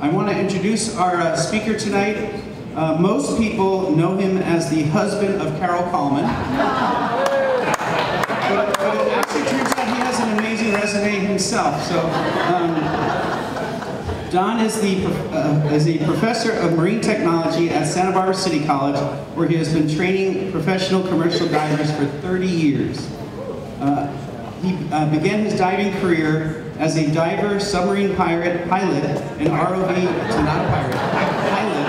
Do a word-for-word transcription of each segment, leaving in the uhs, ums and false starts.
I want to introduce our uh, speaker tonight. Uh, most people know him as the husband of Carol Coleman. But, but it actually turns out he has an amazing resume himself. So, um, Don is, the, uh, is a professor of marine technology at Santa Barbara City College, where he has been training professional commercial divers for thirty years. Uh, he uh, began his diving career as a diver, submarine pirate, pilot, and R O V, so not a pirate, pilot,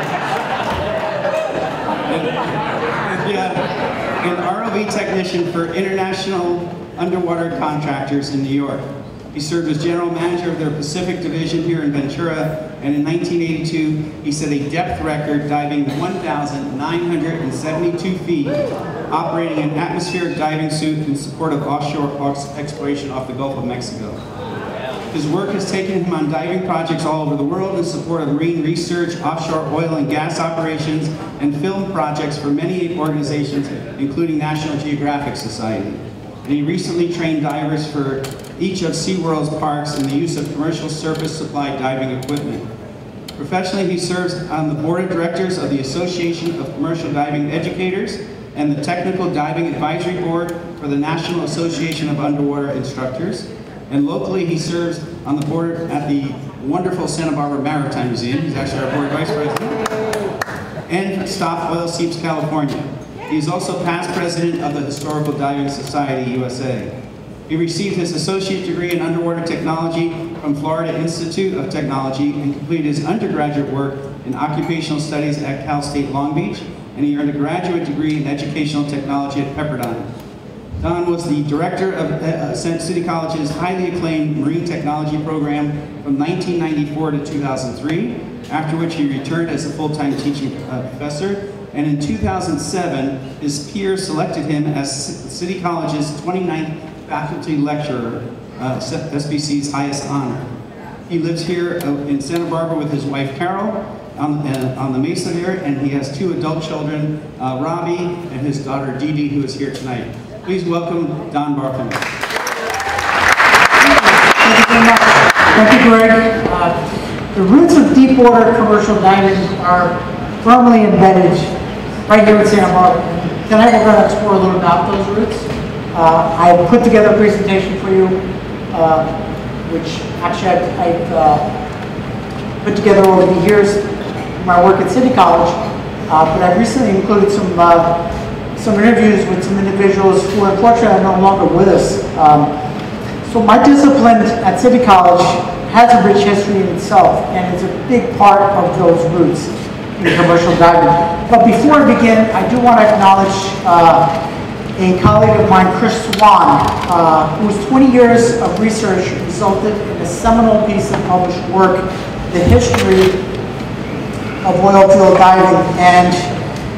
and, yeah, and R O V technician for international underwater contractors in New York. He served as general manager of their Pacific division here in Ventura, and in nineteen eighty-two, he set a depth record diving one thousand nine hundred seventy-two feet, operating an atmospheric diving suit in support of offshore exploration off the Gulf of Mexico. His work has taken him on diving projects all over the world in support of marine research, offshore oil and gas operations, and film projects for many organizations, including National Geographic Society. And he recently trained divers for each of SeaWorld's parks in the use of commercial surface supply diving equipment. Professionally, he serves on the board of directors of the Association of Commercial Diving Educators and the Technical Diving Advisory Board for the National Association of Underwater Instructors. And locally, he serves on the board at the wonderful Santa Barbara Maritime Museum. He's actually our board vice president. And Stop Oil Seeps, California. He's also past president of the Historical Diving Society, U S A. He received his associate degree in underwater technology from Florida Institute of Technology and completed his undergraduate work in occupational studies at Cal State Long Beach, and he earned a graduate degree in educational technology at Pepperdine. Don was the director of uh, City College's highly acclaimed marine technology program from nineteen ninety-four to two thousand three, after which he returned as a full-time teaching uh, professor. And in two thousand seven, his peers selected him as City College's twenty-ninth faculty lecturer, uh, S B C's highest honor. He lives here uh, in Santa Barbara with his wife Carol on, uh, on the Mesa there, and he has two adult children, uh, Robbie and his daughter Dee Dee, who is here tonight. Please welcome Don Barthelmess. Thank you very much. Thank you, Greg. Uh, the roots of deepwater commercial diving are firmly embedded right here in Santa Barbara. Tonight we're going to explore a little about those roots. Uh, I put together a presentation for you, uh, which actually I've, I've uh, put together over the years in my work at City College, uh, but I've recently included some uh, some interviews with some individuals who unfortunately are no longer with us. Um, so my discipline at City College has a rich history in itself, and it's a big part of those roots in commercial diving. But before I begin, I do want to acknowledge uh, a colleague of mine, Chris Swan, uh, whose twenty years of research resulted in a seminal piece of published work, The History of Oil Field Diving. And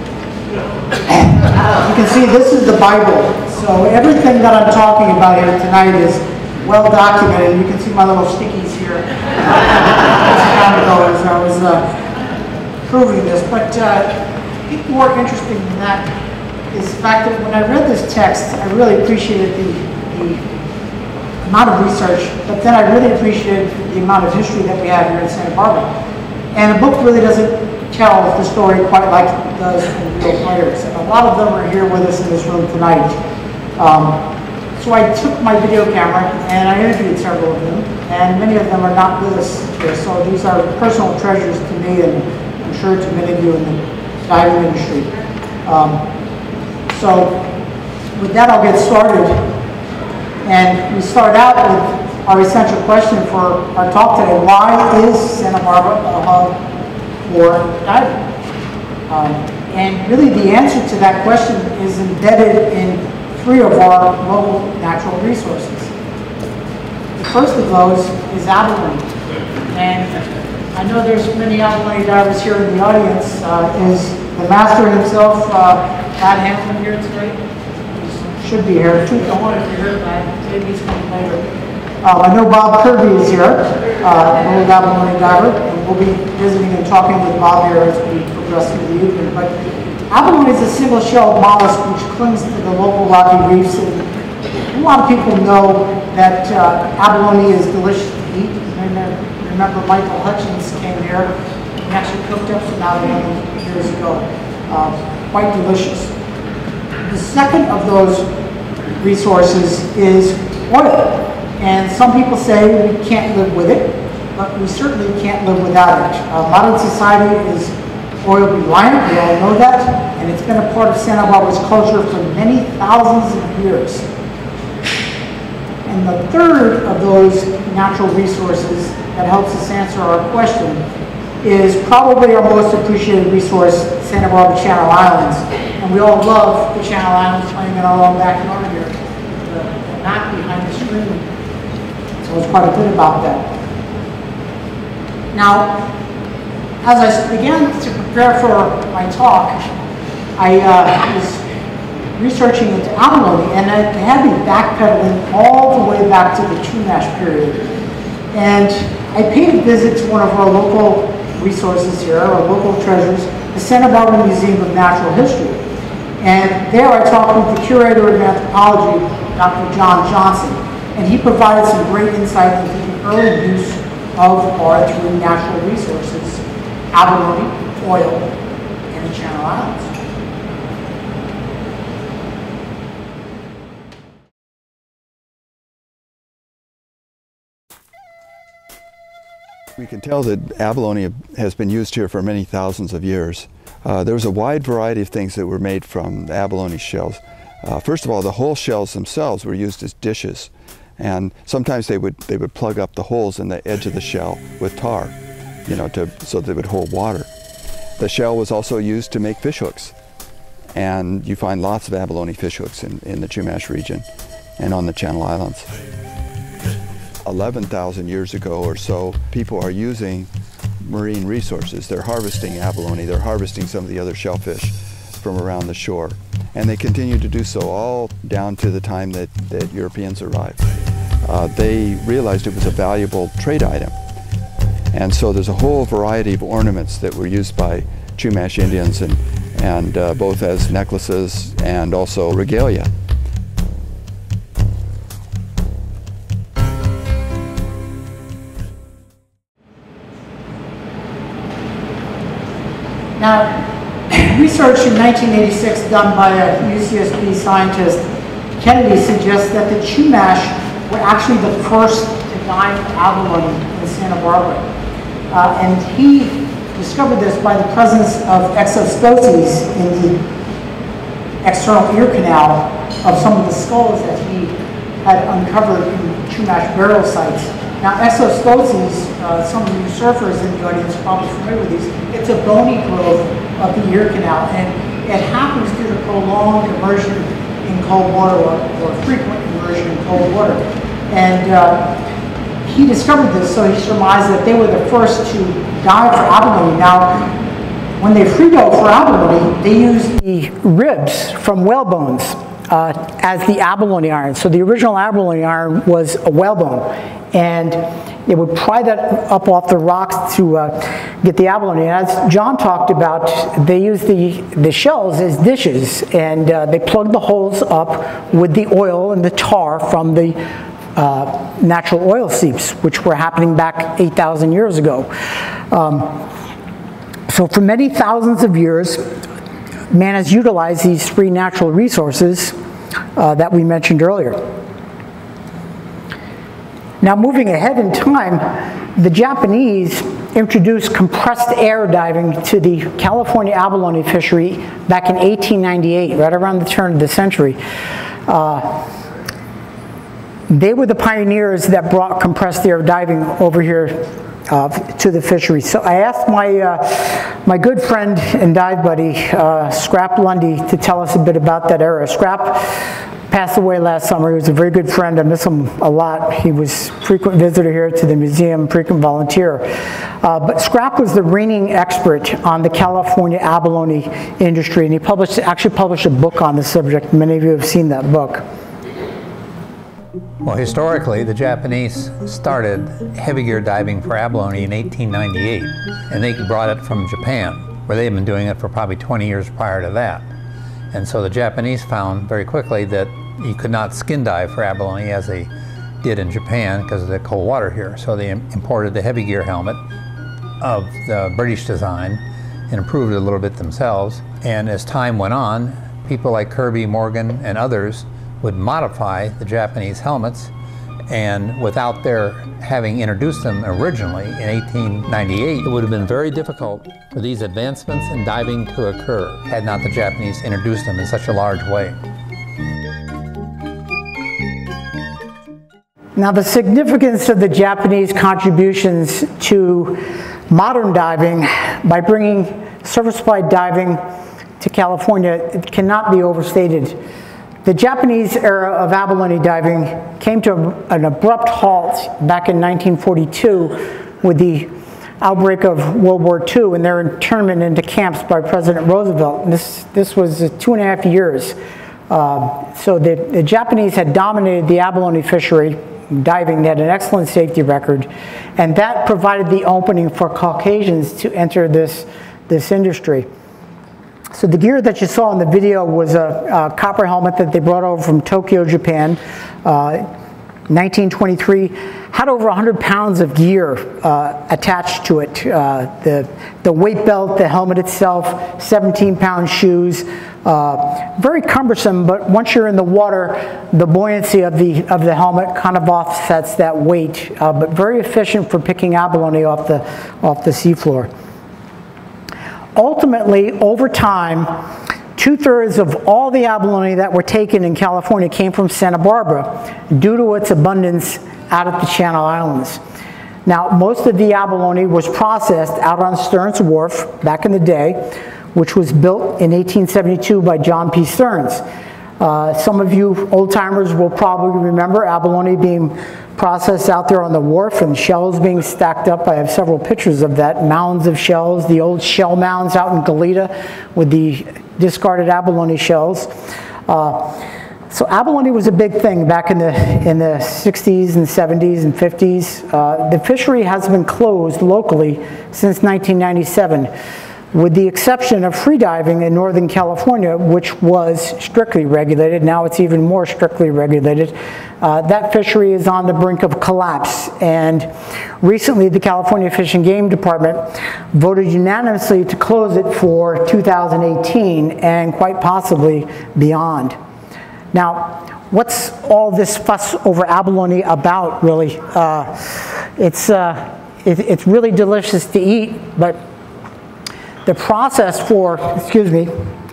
you can see this is the Bible. So everything that I'm talking about here tonight is well documented. You can see my little stickies here. Just time ago as I was uh, proving this. But uh, even more interesting than that is the fact that when I read this text, I really appreciated the, the amount of research, but then I really appreciated the amount of history that we have here in Santa Barbara. And the book really doesn't tell the story quite like it does from real players. And a lot of them are here with us in this room tonight. Um, so I took my video camera and I interviewed several of them, and many of them are not with us here. So these are personal treasures to me, and I'm sure to many of you in the diving industry. Um, So with that, I'll get started. And we start out with our essential question for our talk today. Why is Santa Barbara a hub for diving? Um, and really the answer to that question is embedded in three of our local natural resources. The first of those is abalone. And I know there's many abalone divers here in the audience. Uh, is the master himself, uh, Pat Hanlon, here today? He should be here. Don't want to be here, but maybe he's coming later. Um, I know Bob Kirby is here, uh, an old abalone diver, and we'll be visiting and talking with Bob here as we progress through the evening. But abalone is a single-shelled mollusk which clings to the local rocky reefs. And a lot of people know that uh, abalone is delicious to eat. Remember, Michael Hutchins came here. We actually cooked up some abalone years ago. Uh, quite delicious. The second of those resources is oil. And some people say we can't live with it, but we certainly can't live without it. Uh, modern society is oil reliant, we all know that, and it's been a part of Santa Barbara's culture for many thousands of years. And the third of those natural resources that helps us answer our question is probably our most appreciated resource, Santa Barbara Channel Islands. And we all love the Channel Islands playing in our own backyard here. The, the map behind the screen tells quite a bit about that. Now, as I began to prepare for my talk, I uh, was researching into abalone, and it had me backpedaling all the way back to the Chumash period. And I paid a visit to one of our local resources here, our local treasures, the Santa Barbara Museum of Natural History. And there I talked with the curator of anthropology, Doctor John Johnson, and he provided some great insight into the early use of our three natural resources: abalone, oil, and the Channel Islands. We can tell that abalone has been used here for many thousands of years. Uh, there was a wide variety of things that were made from abalone shells. Uh, first of all, the whole shells themselves were used as dishes, and sometimes they would they would plug up the holes in the edge of the shell with tar, you know, to so they would hold water. The shell was also used to make fish hooks, and you find lots of abalone fish hooks in, in the Chumash region and on the Channel Islands. eleven thousand years ago or so, people are using marine resources. They're harvesting abalone, they're harvesting some of the other shellfish from around the shore. And they continue to do so all down to the time that, that Europeans arrived. Uh, they realized it was a valuable trade item. And so there's a whole variety of ornaments that were used by Chumash Indians, and, and uh, both as necklaces and also regalia. Now, research in nineteen eighty-six done by a U C S B scientist, Kennedy, suggests that the Chumash were actually the first to dine for abalone in Santa Barbara. Uh, and he discovered this by the presence of exospotes in the external ear canal of some of the skulls that he had uncovered in Chumash burial sites. Now, exospotes, uh, some of you surfers in the audience are probably familiar with these. It's a bony growth of the ear canal, and it happens due to prolonged immersion in cold water, or, or frequent immersion in cold water. And uh, he discovered this, so he surmised that they were the first to dive for abalone. Now, when they free dove for abalone, they used the ribs from whale bones uh, as the abalone iron. So the original abalone iron was a whalebone, and it would pry that up off the rocks to uh, get the abalone. And as John talked about, they used the, the shells as dishes, and uh, they plugged the holes up with the oil and the tar from the uh, natural oil seeps, which were happening back eight thousand years ago. Um, so for many thousands of years, man has utilized these three natural resources uh, that we mentioned earlier. Now, moving ahead in time, the Japanese introduced compressed air diving to the California abalone fishery back in eighteen ninety-eight, right around the turn of the century. Uh, they were the pioneers that brought compressed air diving over here uh, to the fishery. So I asked my, uh, my good friend and dive buddy, uh, Scrap Lundy, to tell us a bit about that era. Scrap passed away last summer. He was a very good friend. I miss him a lot. He was a frequent visitor here to the museum, frequent volunteer. Uh, but Scrap was the reigning expert on the California abalone industry, and he published, actually published a book on the subject. Many of you have seen that book. Well, historically, the Japanese started heavy gear diving for abalone in eighteen ninety-eight, and they brought it from Japan, where they had been doing it for probably twenty years prior to that. And so the Japanese found very quickly that you could not skin dive for abalone as they did in Japan because of the cold water here. So they imported the heavy gear helmet, of the British design and improved it a little bit themselves. And as time went on, people like Kirby, Morgan, and others would modify the Japanese helmets, and without their having introduced them originally in eighteen ninety-eight, it would have been very difficult for these advancements in diving to occur had not the Japanese introduced them in such a large way. Now, the significance of the Japanese contributions to modern diving by bringing surface flight diving to California, it cannot be overstated. The Japanese era of abalone diving came to an abrupt halt back in nineteen forty-two with the outbreak of World War Two and their internment into camps by President Roosevelt. And this, this was two and a half years. Uh, so the, the Japanese had dominated the abalone fishery, diving. They had an excellent safety record, and that provided the opening for Caucasians to enter this, this industry. So the gear that you saw in the video was a, a copper helmet that they brought over from Tokyo, Japan, uh, nineteen twenty-three. Had over one hundred pounds of gear uh, attached to it. Uh, the, the weight belt, the helmet itself, seventeen pound shoes. Uh, very cumbersome, but once you're in the water, the buoyancy of the, of the helmet kind of offsets that weight, uh, but very efficient for picking abalone off the, off the seafloor. Ultimately, over time, two-thirds of all the abalone that were taken in California came from Santa Barbara due to its abundance out at the Channel Islands. Now, most of the abalone was processed out on Stearns Wharf back in the day, which was built in eighteen seventy-two by John P. Stearns. Uh, some of you old-timers will probably remember abalone being processed out there on the wharf and shells being stacked up. I have several pictures of that, mounds of shells, the old shell mounds out in Goleta with the discarded abalone shells. Uh, so abalone was a big thing back in the, in the sixties and seventies and fifties. Uh, the fishery has been closed locally since nineteen ninety-seven. With the exception of freediving in Northern California, which was strictly regulated. Now it's even more strictly regulated. Uh, that fishery is on the brink of collapse, and recently the California Fish and Game Department voted unanimously to close it for two thousand eighteen and quite possibly beyond. Now, what's all this fuss over abalone about, really? Uh, it's, uh, it, it's really delicious to eat, but the process for, excuse me,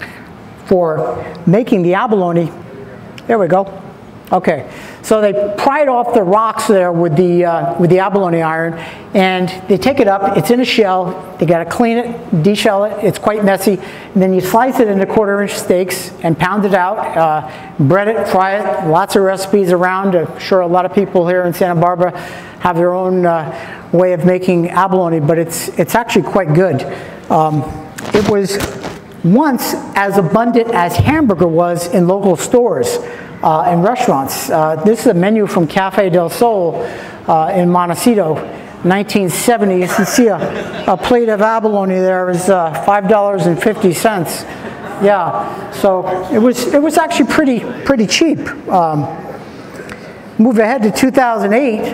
for making the abalone, there we go. Okay, so they pry it off the rocks there with the, uh, with the abalone iron, and they take it up, it's in a shell, they gotta clean it, de-shell it, it's quite messy, and then you slice it into quarter inch steaks and pound it out, uh, bread it, fry it, lots of recipes around. I'm sure a lot of people here in Santa Barbara have their own uh, way of making abalone, but it's, it's actually quite good. Um, it was once as abundant as hamburger was in local stores uh, and restaurants. Uh, this is a menu from Cafe del Sol uh, in Montecito, nineteen seventy. You can see a, a plate of abalone there is uh, five dollars and fifty cents. Yeah, so it was, it was actually pretty, pretty cheap. Um, move ahead to two thousand eight.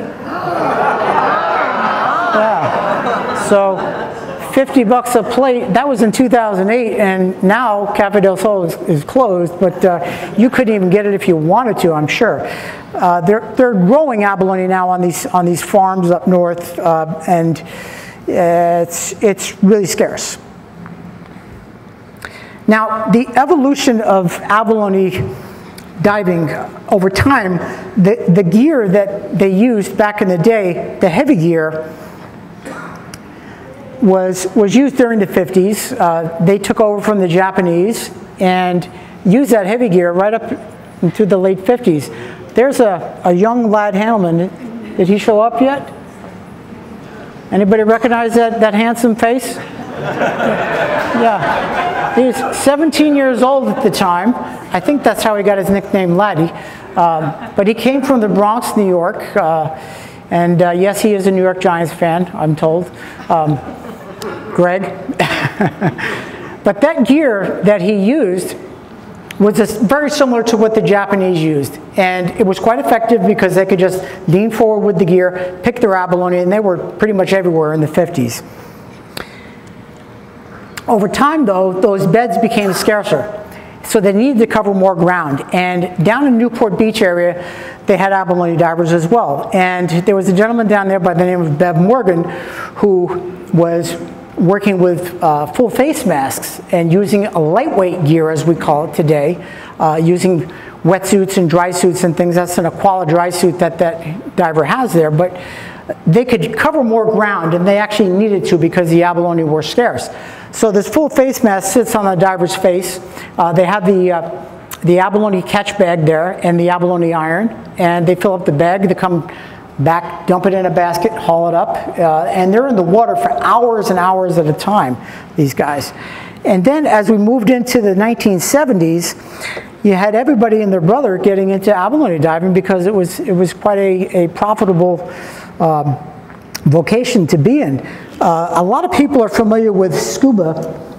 Yeah, so fifty bucks a plate, that was in two thousand eight, and now Cafe del Sol is, is closed, but uh, you couldn't even get it if you wanted to, I'm sure. Uh, they're, they're growing abalone now on these, on these farms up north, uh, and it's, it's really scarce. Now, the evolution of abalone diving over time, the, the gear that they used back in the day, the heavy gear, was, was used during the fifties. Uh, they took over from the Japanese and used that heavy gear right up into the late fifties. There's a, a young lad Handelman. Did he show up yet? Anybody recognize that, that handsome face? Yeah. He was seventeen years old at the time. I think that's how he got his nickname Laddie. Um, but he came from the Bronx, New York. Uh, and uh, yes, he is a New York Giants fan, I'm told. Um, Greg. But that gear that he used was just very similar to what the Japanese used. And it was quite effective because they could just lean forward with the gear, pick their abalone, and they were pretty much everywhere in the fifties. Over time, though, those beds became scarcer. So they needed to cover more ground. And down in Newport Beach area, they had abalone divers as well. And there was a gentleman down there by the name of Bev Morgan who was working with uh, full face masks and using a lightweight gear, as we call it today, uh, using wetsuits and dry suits and things. That's an Aquala dry suit that that diver has there. But they could cover more ground, and they actually needed to because the abalone were scarce. So this full face mask sits on the diver's face. Uh, they have the, uh, the abalone catch bag there and the abalone iron, and they fill up the bag. They come back, dump it in a basket, haul it up, uh, and they're in the water for hours and hours at a time, these guys. And then as we moved into the nineteen seventies, you had everybody and their brother getting into abalone diving because it was, it was quite a, a profitable um, vocation to be in. Uh, a lot of people are familiar with scuba,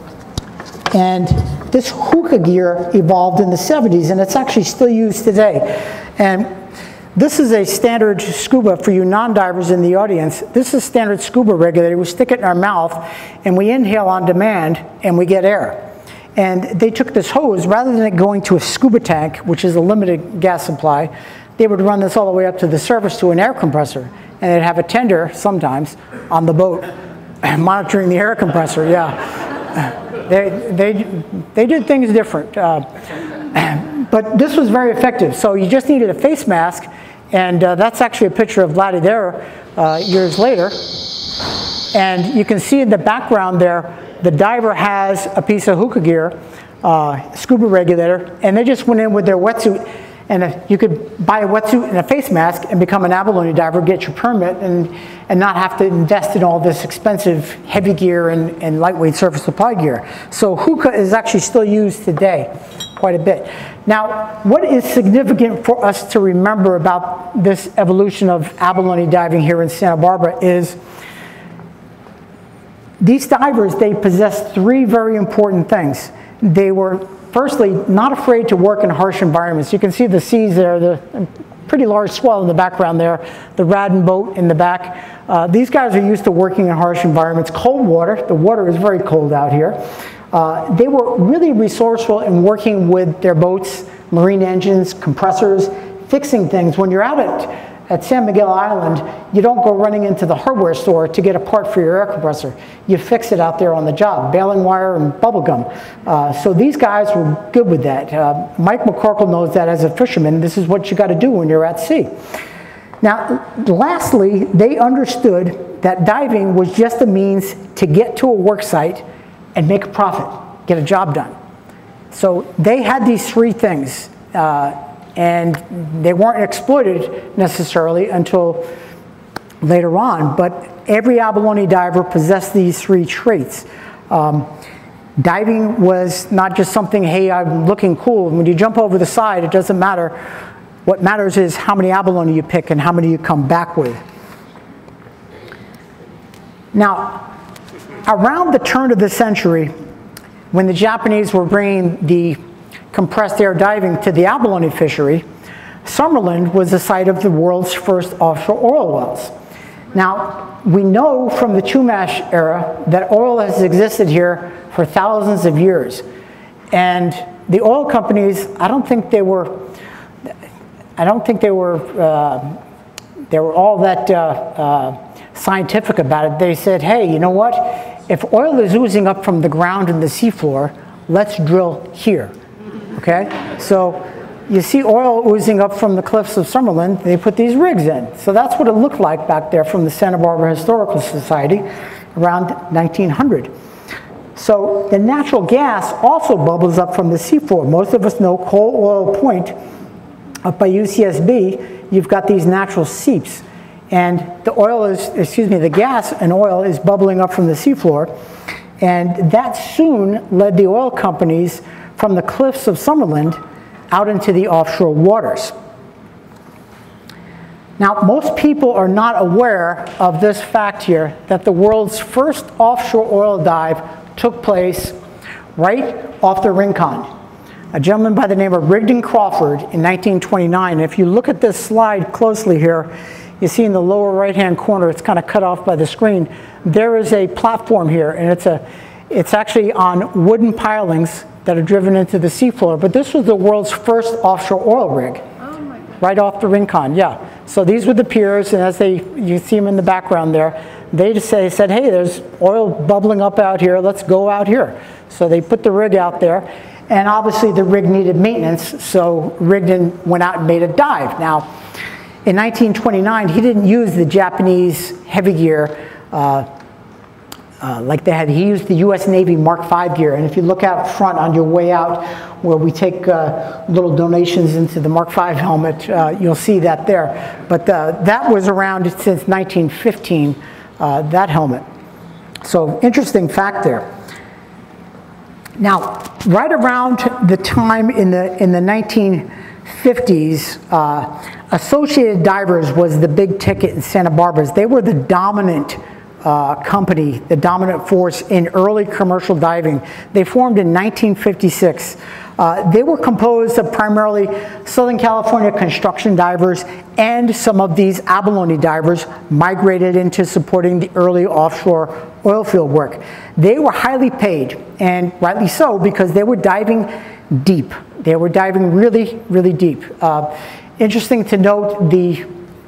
and this hookah gear evolved in the seventies, and it's actually still used today. And this is a standard scuba for you non-divers in the audience. This is standard scuba regulator. We stick it in our mouth, and we inhale on demand, and we get air. And they took this hose, rather than it going to a scuba tank, which is a limited gas supply, they would run this all the way up to the surface to an air compressor. And they'd have a tender, sometimes, on the boat, monitoring the air compressor, yeah. They, they, they did things different. Uh, but this was very effective. So you just needed a face mask, and uh, that's actually a picture of Laddie there uh, years later. And you can see in the background there, the diver has a piece of hookah gear, uh, scuba regulator, and they just went in with their wetsuit. And uh, you could buy a wetsuit and a face mask and become an abalone diver, get your permit, and, and not have to invest in all this expensive heavy gear and, and lightweight surface supply gear. So hookah is actually still used today quite a bit. Now, what is significant for us to remember about this evolution of abalone diving here in Santa Barbara is these divers, they possess three very important things. They were, firstly, not afraid to work in harsh environments. You can see the seas there, the pretty large swell in the background there, the Radden boat in the back. Uh, these guys are used to working in harsh environments. Cold water, the water is very cold out here. Uh, they were really resourceful in working with their boats, marine engines, compressors, fixing things. When you're out at, at San Miguel Island, you don't go running into the hardware store to get a part for your air compressor. You fix it out there on the job, baling wire and bubble gum. Uh, so these guys were good with that. Uh, Mike McCorkle knows that as a fisherman. This is what you got to do when you're at sea. Now, lastly, they understood that diving was just a means to get to a work site and make a profit, get a job done. So they had these three things, uh, and they weren't exploited necessarily until later on, but every abalone diver possessed these three traits. Um, diving was not just something, hey, I'm looking cool. When you jump over the side, it doesn't matter. What matters is how many abalone you pick and how many you come back with. Now, around the turn of the century, when the Japanese were bringing the compressed air diving to the abalone fishery, Summerland was the site of the world's first offshore oil wells. Now, we know from the Chumash era that oil has existed here for thousands of years. And the oil companies, I don't think they were, I don't think they were, uh, they were all that uh, uh, scientific about it. They said, hey, you know what? If oil is oozing up from the ground and the seafloor, let's drill here, okay? So you see oil oozing up from the cliffs of Summerland, they put these rigs in. So that's what it looked like back there from the Santa Barbara Historical Society around nineteen hundred. So the natural gas also bubbles up from the seafloor. Most of us know Coal Oil Point up by U C S B, you've got these natural seeps. And the oil is, excuse me, the gas and oil is bubbling up from the seafloor. And that soon led the oil companies from the cliffs of Summerland out into the offshore waters. Now, most people are not aware of this fact here, that the world's first offshore oil dive took place right off the Rincon. A gentleman by the name of Rigdon Crawford in nineteen twenty-nine. If you look at this slide closely here, you see in the lower right-hand corner, it's kind of cut off by the screen, there is a platform here, and it's a, It's actually on wooden pilings that are driven into the seafloor, but this was the world's first offshore oil rig. Oh my God. Right off the Rincon, yeah. So these were the piers, and as they, you see them in the background there, they just say, said, hey, there's oil bubbling up out here, let's go out here. So they put the rig out there, and obviously the rig needed maintenance, so Rigdon went out and made a dive. Now, in nineteen twenty-nine, he didn't use the Japanese heavy gear uh, Uh, like they had. He used the U S Navy Mark five gear, and if you look out front on your way out where we take uh, little donations into the Mark five helmet, uh, you'll see that there. But uh, that was around since nineteen fifteen, uh, that helmet. So interesting fact there. Now, right around the time in the, in the nineteen fifties, uh, Associated Divers was the big ticket in Santa Barbara. They were the dominant Uh, company, the dominant force in early commercial diving. They formed in nineteen fifty-six. Uh, they were composed of primarily Southern California construction divers, and some of these abalone divers migrated into supporting the early offshore oil field work. They were highly paid, and rightly so, because they were diving deep. They were diving really, really deep. Uh, interesting to note, the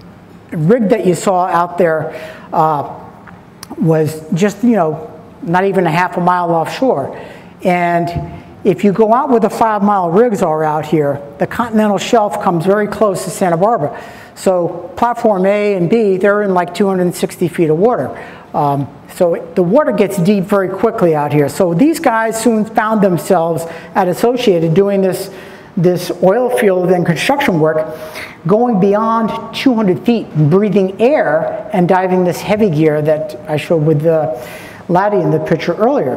rig that you saw out there uh, was just, you know, not even a half a mile offshore. And if you go out where the five mile rigs are out here, the continental shelf comes very close to Santa Barbara. So platform A and B, they're in like two hundred sixty feet of water. Um, so the water gets deep very quickly out here. So these guys soon found themselves at Associated doing this, this oil field and construction work, going beyond two hundred feet, breathing air and diving this heavy gear that I showed with uh, Laddie in the picture earlier.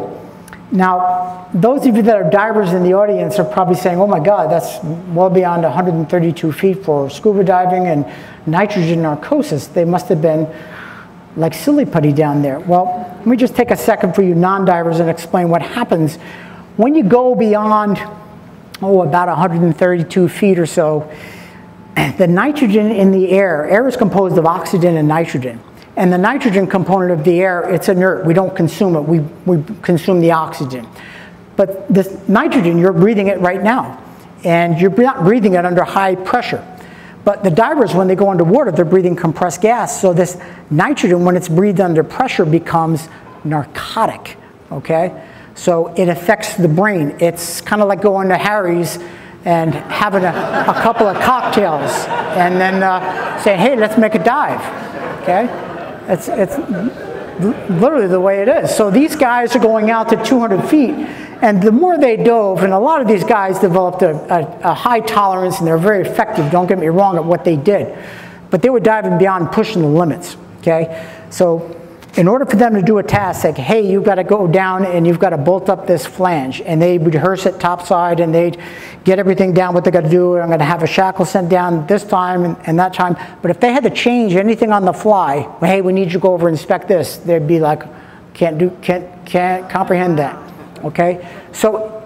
Now, those of you that are divers in the audience are probably saying, oh my God, that's well beyond one hundred thirty-two feet for scuba diving and nitrogen narcosis. They must have been like silly putty down there. Well, let me just take a second for you non-divers and explain what happens when you go beyond, oh, about one hundred thirty-two feet or so. The nitrogen in the air, air is composed of oxygen and nitrogen. And the nitrogen component of the air, it's inert. We don't consume it. We, we consume the oxygen. But this nitrogen, you're breathing it right now. And you're not breathing it under high pressure. But the divers, when they go underwater, they're breathing compressed gas. So this nitrogen, when it's breathed under pressure, becomes narcotic, okay? So it affects the brain. It's kind of like going to Harry's and having a, a couple of cocktails and then uh, saying, hey, let's make a dive, okay? It's, it's literally the way it is. So these guys are going out to two hundred feet, and the more they dove, and a lot of these guys developed a, a, a high tolerance, and they're very effective, don't get me wrong, at what they did. But they were diving beyond pushing the limits, okay? So in order for them to do a task, like, hey, you've got to go down and you've got to bolt up this flange, and they would rehearse it topside, and they'd get everything down what they got to do. I'm going to have a shackle sent down this time and, and that time. But if they had to change anything on the fly, well, hey, we need you to go over and inspect this, they'd be like, can't do, can't, can't comprehend that. Okay, so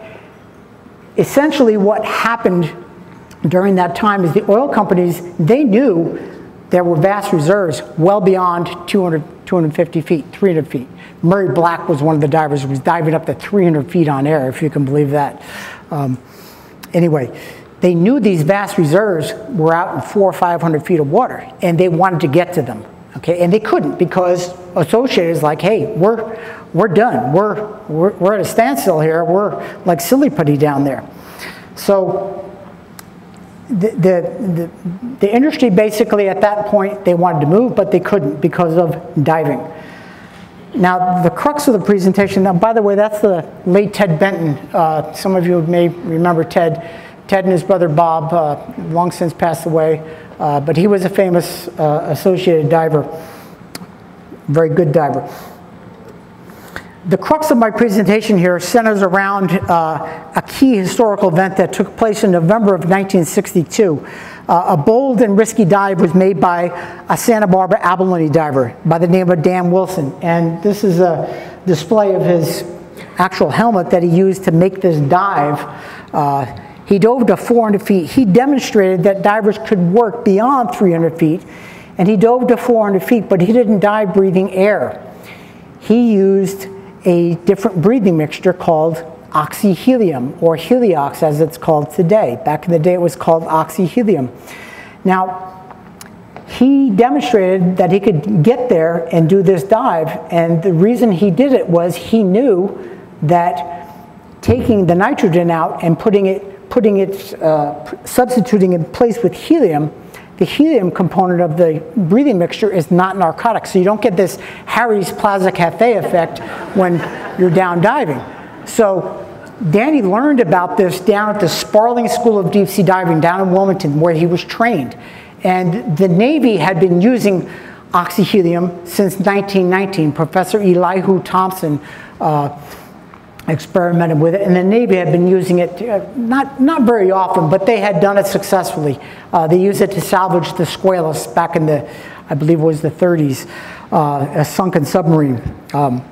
essentially what happened during that time is the oil companies, they knew there were vast reserves well beyond two hundred, two hundred fifty feet, three hundred feet. Murray Black was one of the divers who was diving up to three hundred feet on air, if you can believe that. Um, anyway, they knew these vast reserves were out in four or five hundred feet of water, and they wanted to get to them. Okay, and they couldn't because Associated is like, hey, we're we're done. We're we're we're at a standstill here. We're like silly putty down there. So the, the the the industry basically at that point they wanted to move, but they couldn't because of diving. Now the crux of the presentation. Now, by the way, that's the late Ted Benton. Uh, some of you may remember Ted. Ted and his brother Bob, uh, long since passed away. Uh, but he was a famous uh, Associated diver, very good diver. The crux of my presentation here centers around uh, a key historical event that took place in November of nineteen sixty-two. Uh, a bold and risky dive was made by a Santa Barbara abalone diver by the name of Dan Wilson. And this is a display of his actual helmet that he used to make this dive. Uh, He dove to four hundred feet. He demonstrated that divers could work beyond three hundred feet, and he dove to four hundred feet, but he didn't dive breathing air. He used a different breathing mixture called oxyhelium, or heliox as it's called today. Back in the day it was called oxyhelium. Now, he demonstrated that he could get there and do this dive, and the reason he did it was he knew that taking the nitrogen out and putting it, putting it, uh, substituting in place with helium, the helium component of the breathing mixture is not narcotic, so you don't get this Harry's Plaza Cafe effect when you're down diving. So Danny learned about this down at the Sparling School of Deep Sea Diving down in Wilmington, where he was trained. And the Navy had been using oxyhelium since nineteen nineteen. Professor Elihu Thompson uh, experimented with it, and the Navy had been using it uh, not, not very often, but they had done it successfully. Uh, they used it to salvage the Squalus back in the, I believe it was the thirties, uh, a sunken submarine. Um,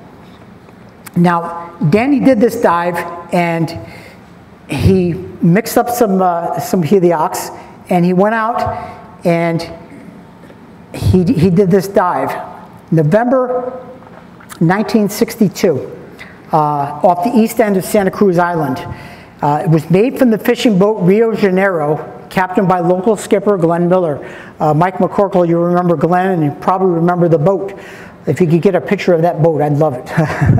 now, Danny did this dive, and he mixed up some, uh, some heliox, and he went out and he, he did this dive. November nineteen sixty-two, uh, off the east end of Santa Cruz Island. Uh, it was made from the fishing boat Rio Janeiro, captained by local skipper Glenn Miller. Uh, Mike McCorkle, you remember Glenn, and you probably remember the boat. If you could get a picture of that boat, I'd love it.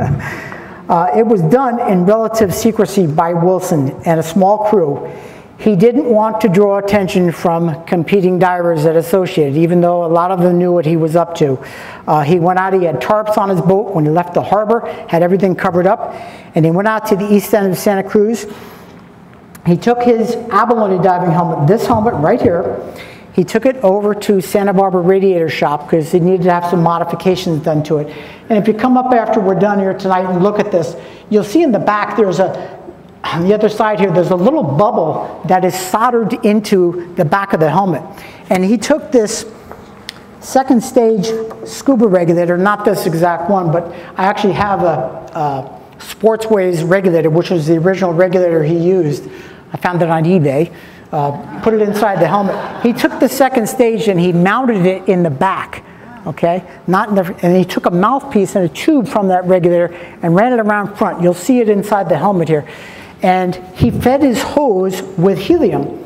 uh, it was done in relative secrecy by Wilson and a small crew. He didn't want to draw attention from competing divers that associated, even though a lot of them knew what he was up to. Uh, he went out, he had tarps on his boat when he left the harbor, had everything covered up, and he went out to the east end of Santa Cruz. He took his abalone diving helmet, this helmet right here, he took it over to Santa Barbara Radiator Shop because he needed to have some modifications done to it. And if you come up after we're done here tonight and look at this, you'll see in the back there's a, on the other side here, there's a little bubble that is soldered into the back of the helmet. And he took this second stage scuba regulator, not this exact one, but I actually have a, a Sportsways regulator, which was the original regulator he used. I found it on eBay. Uh, put it inside the helmet. He took the second stage and he mounted it in the back. Okay, not in the, and he took a mouthpiece and a tube from that regulator and ran it around front. You'll see it inside the helmet here. And he fed his hose with helium.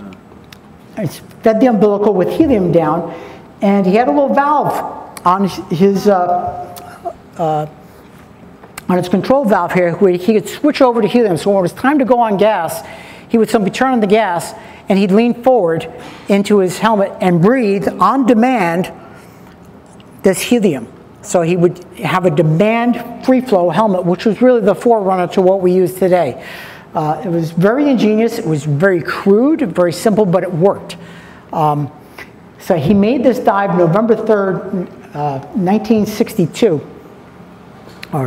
He fed the umbilical with helium down, and he had a little valve on his uh, uh, on his control valve here where he could switch over to helium. So when it was time to go on gas, he would simply turn on the gas and he'd lean forward into his helmet and breathe on demand this helium. So he would have a demand free flow helmet, which was really the forerunner to what we use today. Uh, it was very ingenious, it was very crude, very simple, but it worked. Um, so he made this dive November third, uh, nineteen sixty-two, or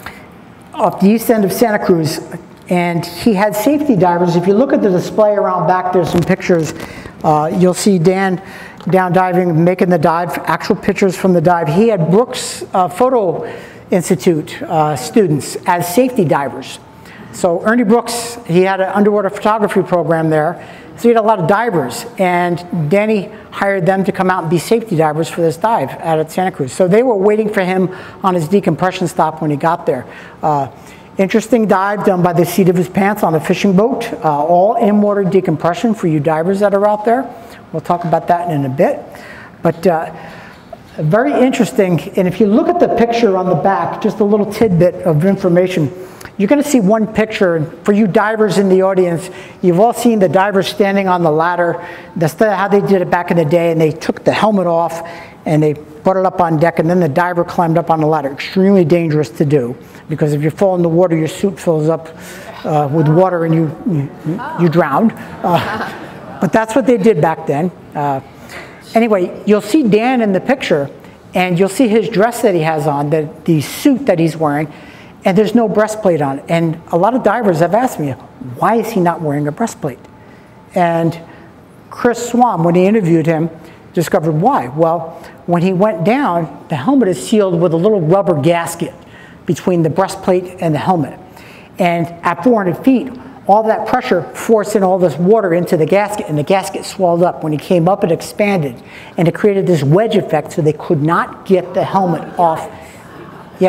off the east end of Santa Cruz, and he had safety divers. If you look at the display around back, there's some pictures. Uh, you'll see Dan down diving, making the dive, actual pictures from the dive. He had Brooks uh, Photo Institute uh, students as safety divers. So Ernie Brooks, he had an underwater photography program there, so he had a lot of divers, and Danny hired them to come out and be safety divers for this dive out at Santa Cruz. So they were waiting for him on his decompression stop when he got there. Uh, interesting dive done by the seat of his pants on a fishing boat, uh, all in-water decompression for you divers that are out there. We'll talk about that in a bit. But uh, very interesting, and if you look at the picture on the back, just a little tidbit of information, you're going to see one picture, and for you divers in the audience, you've all seen the divers standing on the ladder. That's the, how they did it back in the day, and they took the helmet off and they put it up on deck, and then the diver climbed up on the ladder. Extremely dangerous to do, because if you fall in the water, your suit fills up uh, with water and you, you, you drown. Uh, But that's what they did back then. Uh, anyway, you'll see Dan in the picture, and you'll see his dress that he has on, the, the suit that he's wearing, and there's no breastplate on it. And a lot of divers have asked me, why is he not wearing a breastplate? And Chris Swam, when he interviewed him, discovered why. Well, when he went down, the helmet is sealed with a little rubber gasket between the breastplate and the helmet. And at four hundred feet, all that pressure forced in all this water into the gasket, and the gasket swelled up. When he came up, it expanded, and it created this wedge effect, so they could not get the helmet off. Yeah,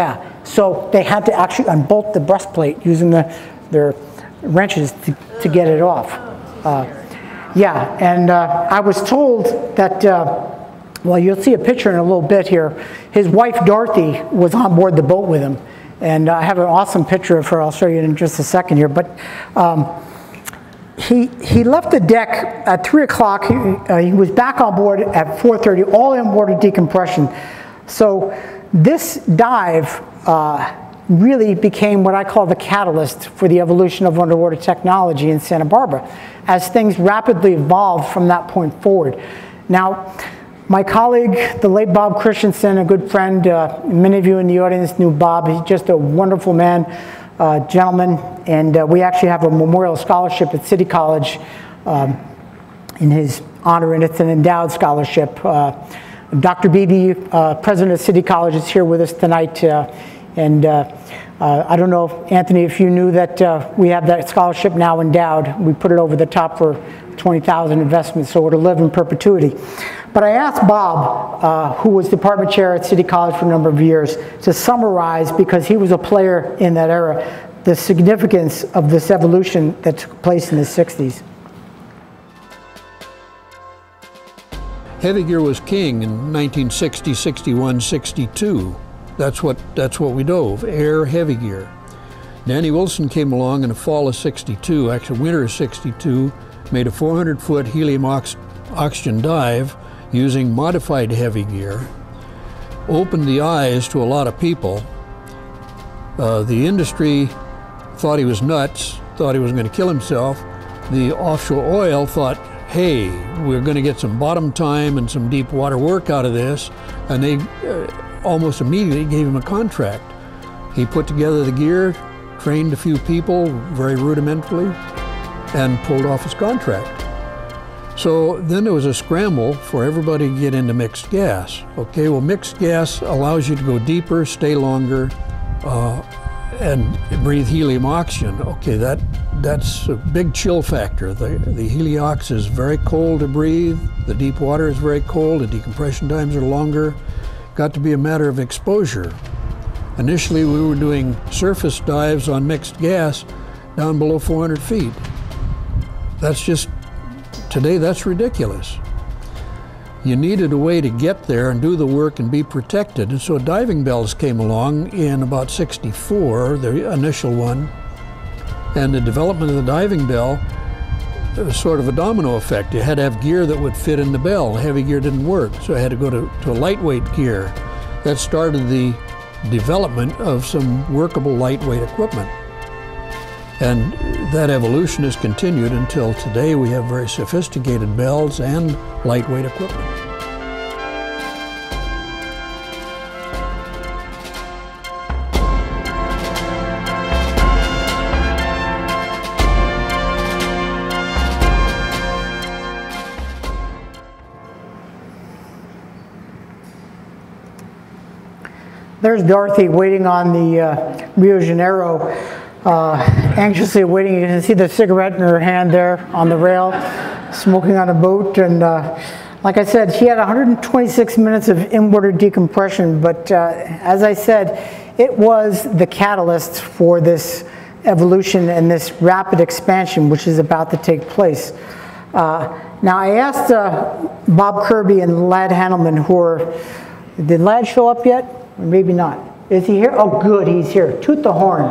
So they had to actually unbolt the breastplate using the, their wrenches to, to get it off. Uh, yeah, and uh, I was told that, uh, well, you'll see a picture in a little bit here. His wife, Dorothy, was on board the boat with him. And I have an awesome picture of her. I'll show you in just a second here. But um, he, he left the deck at three o'clock. He, uh, he was back on board at four thirty, all in water decompression. So this dive uh, really became what I call the catalyst for the evolution of underwater technology in Santa Barbara, as things rapidly evolved from that point forward. Now, my colleague, the late Bob Christensen, a good friend, uh, many of you in the audience knew Bob. He's just a wonderful man, uh, gentleman, and uh, we actually have a memorial scholarship at City College um, in his honor, and it's an endowed scholarship. Uh, Doctor Beebe, uh, president of City College, is here with us tonight, uh, and uh, uh, I don't know, if, Anthony, if you knew that uh, we have that scholarship now endowed. We put it over the top for twenty thousand investments, so it'll live in perpetuity. But I asked Bob, uh, who was department chair at City College for a number of years, to summarize, because he was a player in that era, the significance of this evolution that took place in the sixties. Heavy gear was king in nineteen sixty, sixty-one, sixty-two. That's what, that's what we dove, air heavy gear. Danny Wilson came along in the fall of sixty-two, actually winter of sixty-two, made a four hundred foot helium ox oxygen dive using modified heavy gear, opened the eyes to a lot of people. Uh, the industry thought he was nuts, thought he was going to kill himself. The offshore oil thought, hey, we're going to get some bottom time and some deep water work out of this, and they uh, almost immediately gave him a contract. He put together the gear, trained a few people very rudimentarily, and pulled off his contract. So then there was a scramble for everybody to get into mixed gas. Okay, well, mixed gas allows you to go deeper, stay longer, uh, and breathe helium oxygen. Okay, that that's a big chill factor. The, the heliox is very cold to breathe. The deep water is very cold. The decompression times are longer. Got to be a matter of exposure. Initially, we were doing surface dives on mixed gas down below four hundred feet. That's just, today that's ridiculous. You needed a way to get there and do the work and be protected. And so diving bells came along in about sixty-four, the initial one. And the development of the diving bell was sort of a domino effect. You had to have gear that would fit in the bell. Heavy gear didn't work, so I had to go to, to lightweight gear. That started the development of some workable lightweight equipment. And that evolution has continued until today. We have very sophisticated bells and lightweight equipment. There's Dorothy waiting on the uh, Rio de Janeiro, uh, anxiously waiting. You can see the cigarette in her hand there on the rail, smoking on a boat. And uh, like I said, she had one hundred twenty-six minutes of in-water decompression, but uh, as I said, it was the catalyst for this evolution and this rapid expansion which is about to take place. Uh, now I asked uh, Bob Kirby and Ladd Handelman, who are, did Ladd show up yet? Or maybe not. Is he here? Oh, good, he's here. Toot the horn.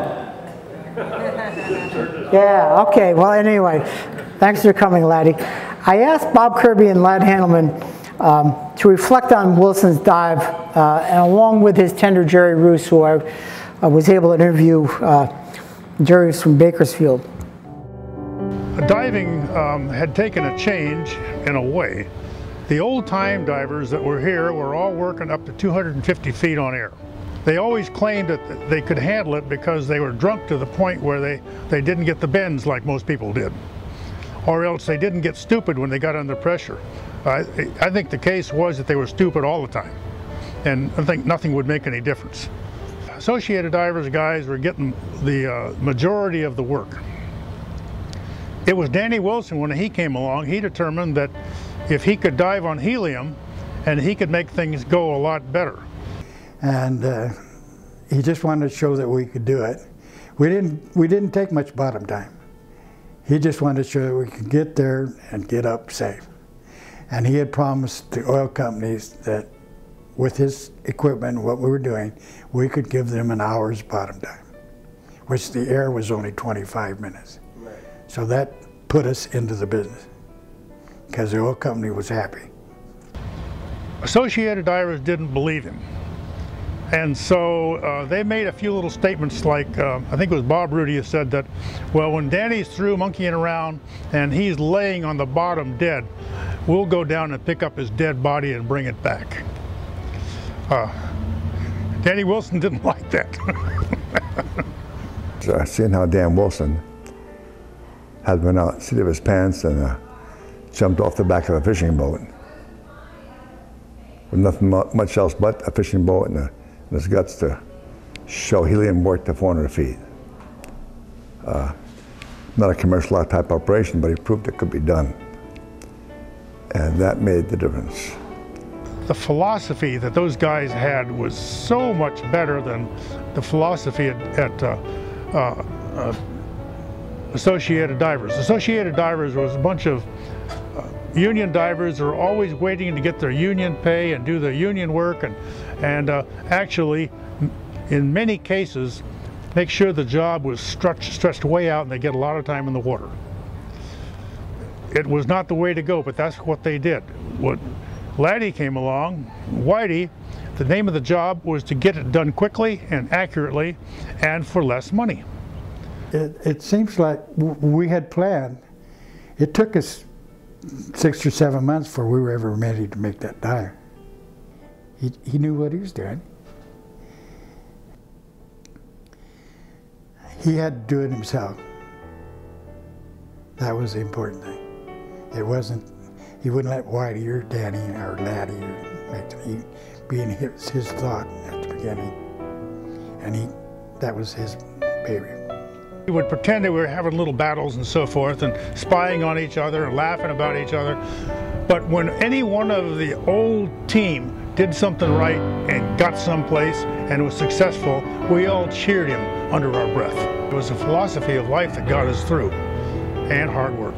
Yeah, okay, well, anyway, thanks for coming, Laddie. I asked Bob Kirby and Ladd Handelman um, to reflect on Wilson's dive, uh, and along with his tender Jerry Roos, who I uh, was able to interview. Uh, Jerry's from Bakersfield. Diving um, had taken a change in a way. The old-time divers that were here were all working up to two hundred fifty feet on air. They always claimed that they could handle it because they were drunk to the point where they, they didn't get the bends like most people did. Or else they didn't get stupid when they got under pressure. Uh, I think the case was that they were stupid all the time. And I think nothing would make any difference. Associated divers guys were getting the uh, majority of the work. It was Danny Wilson, when he came along, he determined that if he could dive on helium, and he could make things go a lot better. And uh, he just wanted to show that we could do it. We didn't, we didn't take much bottom time. He just wanted to show that we could get there and get up safe. And he had promised the oil companies that with his equipment and what we were doing, we could give them an hour's bottom time, which the air was only twenty-five minutes. Right. So that put us into the business because the oil company was happy. Associated Divers didn't believe him. And so uh, they made a few little statements like, uh, I think it was Bob Rudy who said that, well, when Danny's through monkeying around and he's laying on the bottom dead, we'll go down and pick up his dead body and bring it back. Uh, Danny Wilson didn't like that. So seeing how Dan Wilson had been out, seat of his pants and uh, jumped off the back of a fishing boat with nothing much else but a fishing boat and, a, and his guts to show helium work to four hundred feet. Uh, not a commercial type operation, but he proved it could be done. And that made the difference. The philosophy that those guys had was so much better than the philosophy at, at uh, uh, uh, Associated Divers. Associated Divers was a bunch of uh, union divers who were always waiting to get their union pay and do their union work, and, and uh, actually, in many cases, make sure the job was stretched, stretched way out and they get a lot of time in the water. It was not the way to go, but that's what they did. What Laddie came along, Whitey, the name of the job was to get it done quickly and accurately and for less money. It, it seems like we had planned. It took us six or seven months before we were ever ready to make that dive. He, he knew what he was doing. He had to do it himself. That was the important thing. It wasn't, he wouldn't let Whitey or Danny or Laddie or make it, he, being his, his thought at the beginning. And he, that was his baby. We would pretend that we were having little battles and so forth and spying on each other and laughing about each other. But when any one of the old team did something right and got someplace and was successful, we all cheered him under our breath. It was a philosophy of life that got us through, and hard work.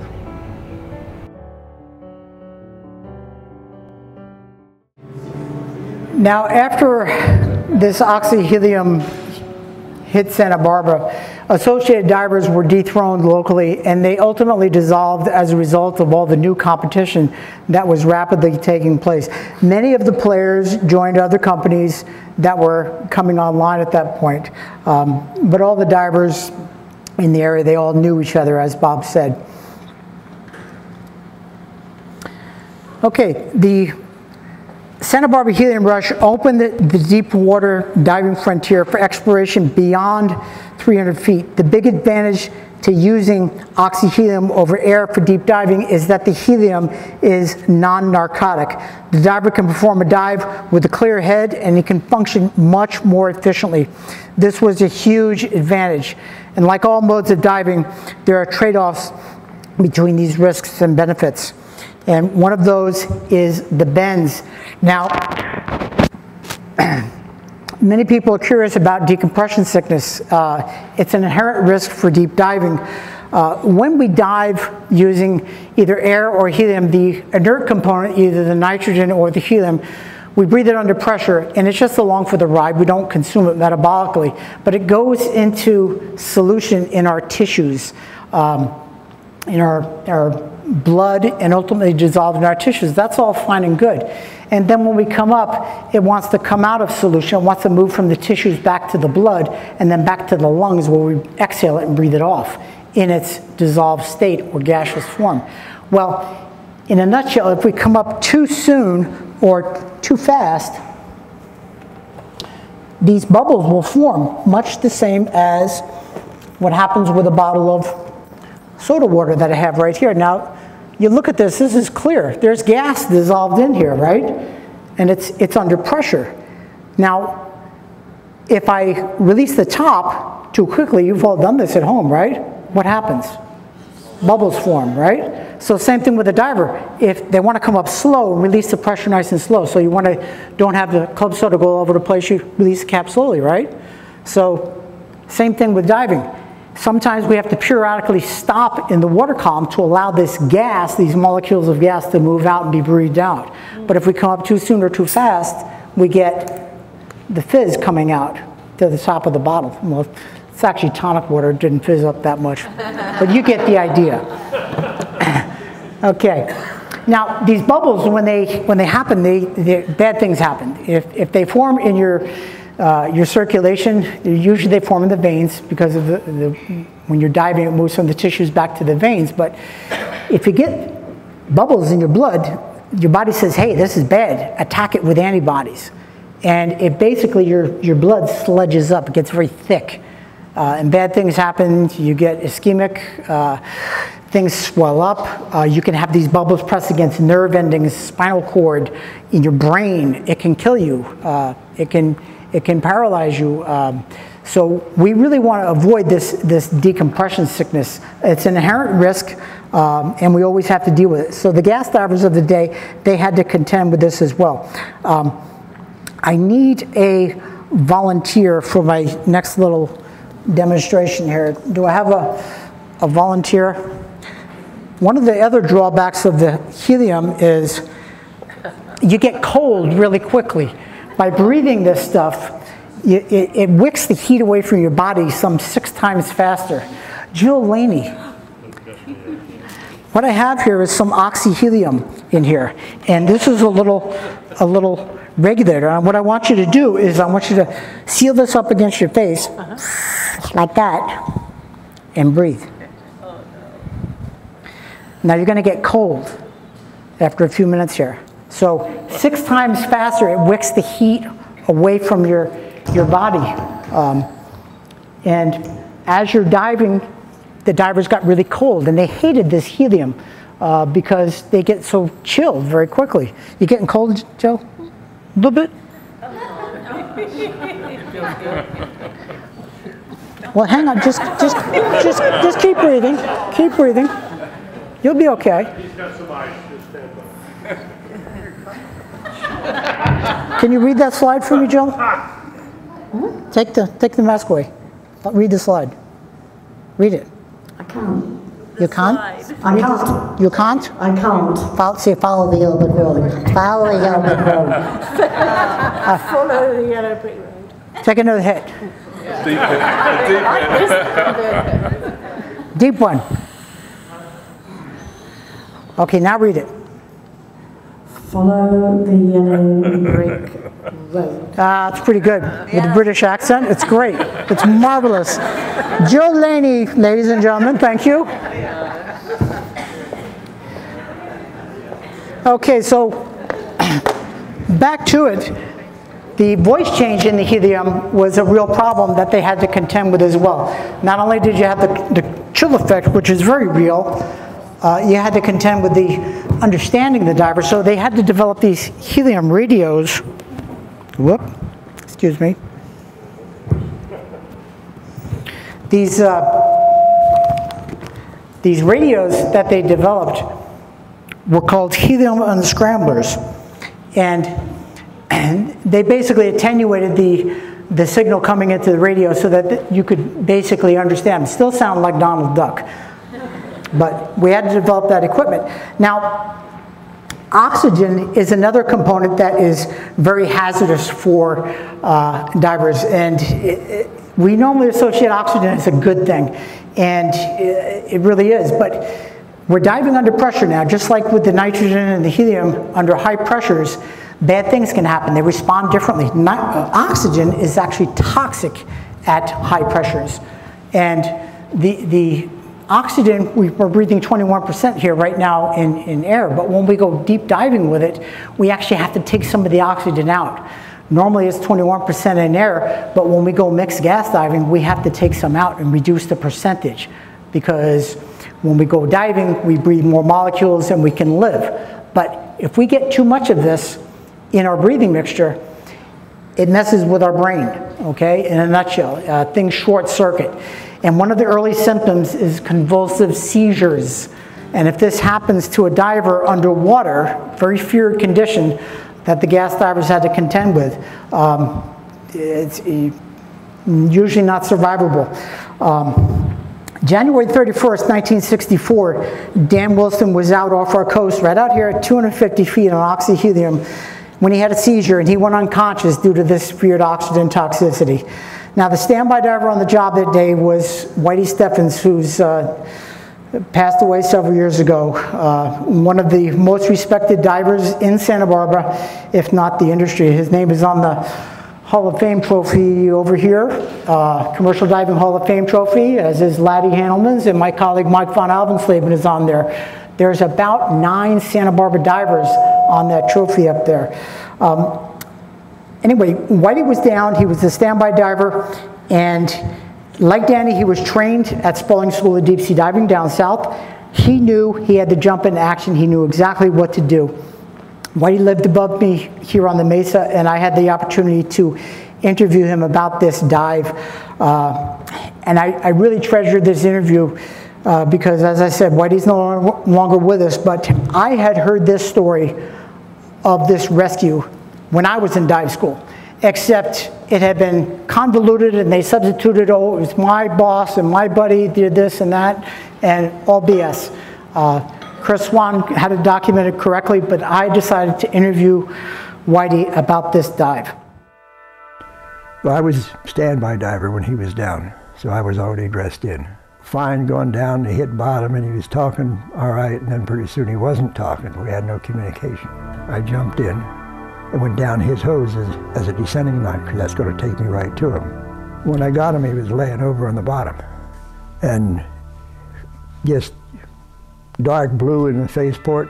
Now, after this oxyhelium hit Santa Barbara, Associated Divers were dethroned locally, and they ultimately dissolved as a result of all the new competition that was rapidly taking place. Many of the players joined other companies that were coming online at that point, um, but all the divers in the area, they all knew each other, as Bob said. Okay, the Santa Barbara helium rush opened the, the deep water diving frontier for exploration beyond three hundred feet. The big advantage to using oxyhelium over air for deep diving is that the helium is non-narcotic. The diver can perform a dive with a clear head and he can function much more efficiently. This was a huge advantage. And like all modes of diving, there are trade-offs between these risks and benefits. And one of those is the bends. Now, many people are curious about decompression sickness. Uh, it's an inherent risk for deep diving. Uh, when we dive using either air or helium, the inert component, either the nitrogen or the helium, we breathe it under pressure, and it's just along for the ride. We don't consume it metabolically, but it goes into solution in our tissues, um, in our, our blood, and ultimately dissolved in our tissues. That's all fine and good. And then when we come up, it wants to come out of solution. It wants to move from the tissues back to the blood and then back to the lungs where we exhale it and breathe it off in its dissolved state or gaseous form. Well, in a nutshell, if we come up too soon or too fast, these bubbles will form, much the same as what happens with a bottle of soda water that I have right here. Now, you look at this, this is clear. There's gas dissolved in here, right? And it's, it's under pressure. Now, if I release the top too quickly, you've all done this at home, right? What happens? Bubbles form, right? So same thing with a diver. If they want to come up slow, release the pressure nice and slow. So you want to, don't have the club soda go all over the place, you release the cap slowly, right? So same thing with diving. Sometimes we have to periodically stop in the water column to allow this gas, these molecules of gas, to move out and be breathed out. But if we come up too soon or too fast, we get the fizz coming out to the top of the bottle. Well, it's actually tonic water, it didn't fizz up that much. But you get the idea. Okay. Now, these bubbles, when they, when they happen, they, they, bad things happen. If, if they form in your Uh, your circulation, usually they form in the veins because of the, the, when you're diving, it moves from the tissues back to the veins. But if you get bubbles in your blood, your body says, hey, this is bad, attack it with antibodies. And it basically, your, your blood sludges up, it gets very thick. Uh, and bad things happen, you get ischemic, uh, things swell up, uh, you can have these bubbles press against nerve endings, spinal cord, in your brain, it can kill you, uh, it can It can paralyze you. Um, so we really want to avoid this, this decompression sickness. It's an inherent risk, um, and we always have to deal with it. So the gas divers of the day, they had to contend with this as well. Um, I need a volunteer for my next little demonstration here. Do I have a, a volunteer? One of the other drawbacks of the helium is you get cold really quickly. By breathing this stuff, it, it, it wicks the heat away from your body some six times faster. Jill Laney. What I have here is some oxyhelium in here, and this is a little, a little regulator. And what I want you to do is I want you to seal this up against your face, uh-huh. like that, and breathe. Oh, no. Now you're going to get cold after a few minutes here. So six times faster, it wicks the heat away from your, your body. Um, and as you're diving, the divers got really cold, and they hated this helium uh, because they get so chilled very quickly. You getting cold, Joe? A little bit? Well, hang on, just, just, just, just keep breathing, keep breathing. You'll be okay. Can you read that slide for me, Jill? Take the, take the mask away. Read the slide. Read it. I can't. You can't? I can't. You can't? I can't. Follow, say, follow the yellow brick road. Follow the yellow brick road. Uh, follow the yellow brick road. Take another hit. Deep, deep, Deep one. Okay, now read it. Follow the yellow brick road. Ah, it's pretty good. With the British accent, it's great. It's marvelous. Jill Laney, ladies and gentlemen, thank you. Okay, so back to it. The voice change in the helium was a real problem that they had to contend with as well. Not only did you have the, the chill effect, which is very real, Uh, you had to contend with the understanding of the diver, so they had to develop these helium radios. Whoop, excuse me. These, uh, these radios that they developed were called helium unscramblers. And, and they basically attenuated the, the signal coming into the radio so that you could basically understand. It still sounded like Donald Duck. But we had to develop that equipment. Now, oxygen is another component that is very hazardous for uh, divers, and it, it, we normally associate oxygen as a good thing, and it, it really is. But we're diving under pressure now, just like with the nitrogen and the helium. Under high pressures, bad things can happen. They respond differently. Not, uh, oxygen is actually toxic at high pressures, and the the oxygen, we're breathing twenty-one percent here right now in, in air, but when we go deep diving with it, we actually have to take some of the oxygen out. Normally it's twenty-one percent in air, but when we go mixed gas diving, we have to take some out and reduce the percentage, because when we go diving, we breathe more molecules and we can live. But if we get too much of this in our breathing mixture, it messes with our brain, okay, in a nutshell. Uh, things short circuit. And one of the early symptoms is convulsive seizures. And if this happens to a diver underwater, very feared condition that the gas divers had to contend with, um, it's, usually not survivable. Um, January thirty-first, nineteen sixty-four, Dan Wilson was out off our coast, right out here at two hundred fifty feet on oxyhelium, when he had a seizure and he went unconscious due to this feared oxygen toxicity. Now, the standby diver on the job that day was Whitey Steffens, who's uh, passed away several years ago. Uh, one of the most respected divers in Santa Barbara, if not the industry. His name is on the Hall of Fame trophy over here, uh, Commercial Diving Hall of Fame trophy, as is Laddie Handelman's, and my colleague Mike von Alvensleben is on there. There's about nine Santa Barbara divers on that trophy up there. Um, anyway, Whitey was down, he was a standby diver, and like Danny, he was trained at Spalding School of Deep Sea Diving down south. He knew he had to jump into action, he knew exactly what to do. Whitey lived above me here on the mesa, and I had the opportunity to interview him about this dive. Uh, and I, I really treasured this interview uh, because, as I said, Whitey's no longer with us, but I had heard this story of this rescue when I was in dive school, except it had been convoluted and they substituted, oh, it was my boss and my buddy did this and that, and all B S. Uh, Chris Swan had it documented correctly, but I decided to interview Whitey about this dive. Well, I was standby diver when he was down, so I was already dressed in. Fine going down, he hit bottom and he was talking all right, and then pretty soon he wasn't talking. We had no communication. I jumped in and went down his hose as, as a descending line, because that's going to take me right to him. When I got him, he was laying over on the bottom, and just dark blue in the faceport,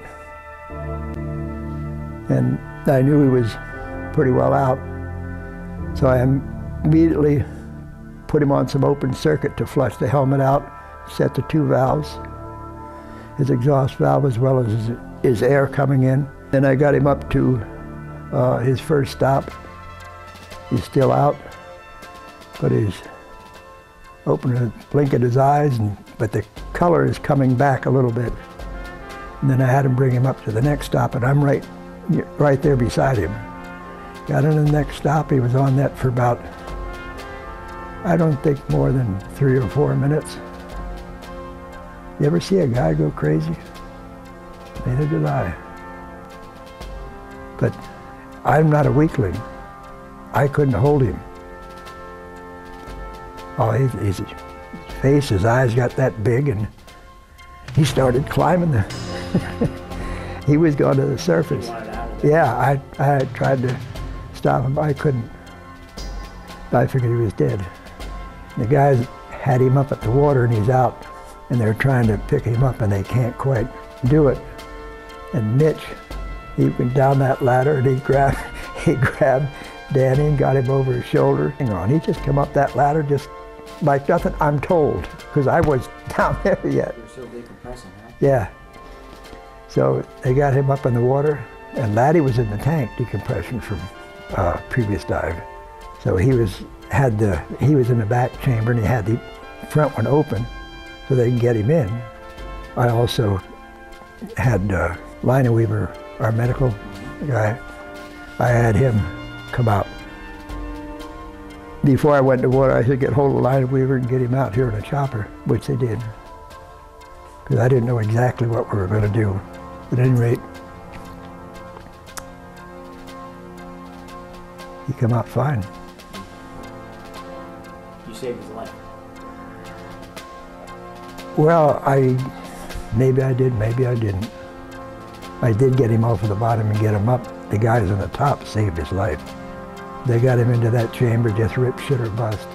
and I knew he was pretty well out, so I immediately put him on some open circuit to flush the helmet out, set the two valves, his exhaust valve as well as his, his air coming in. Then I got him up to uh, his first stop. He's still out, but he's opening a blink at his eyes, and, but the color is coming back a little bit. And then I had him bring him up to the next stop, and I'm right, right there beside him. Got in the next stop, he was on that for about, I don't think more than three or four minutes. You ever see a guy go crazy? Neither did I. But I'm not a weakling. I couldn't hold him. Oh, he's, he's, his face, his eyes got that big, and he started climbing the, he was going to the surface. Yeah, I, I tried to stop him, I couldn't. I figured he was dead. The guys had him up at the water and he's out, and they're trying to pick him up and they can't quite do it. And Mitch, he went down that ladder and he grabbed, he grabbed Danny and got him over his shoulder. Hang on, he just come up that ladder just like nothing, I'm told, because I was down there yet. You're so decompressing, huh? Yeah. So they got him up in the water, and Laddie was in the tank, decompression from uh, previous dive. So he was had the he was in the back chamber, and he had the front one open, so they can get him in. I also had uh, Lina Weaver, our medical guy. I had him come out. Before I went to water, I should get hold of Lina Weaver and get him out here in a chopper, which they did, because I didn't know exactly what we were going to do. At any rate, he came out fine. You saved his life. Well, I, maybe I did, maybe I didn't. I did get him off of the bottom and get him up. The guys on the top saved his life. They got him into that chamber, just rip, shit, or bust.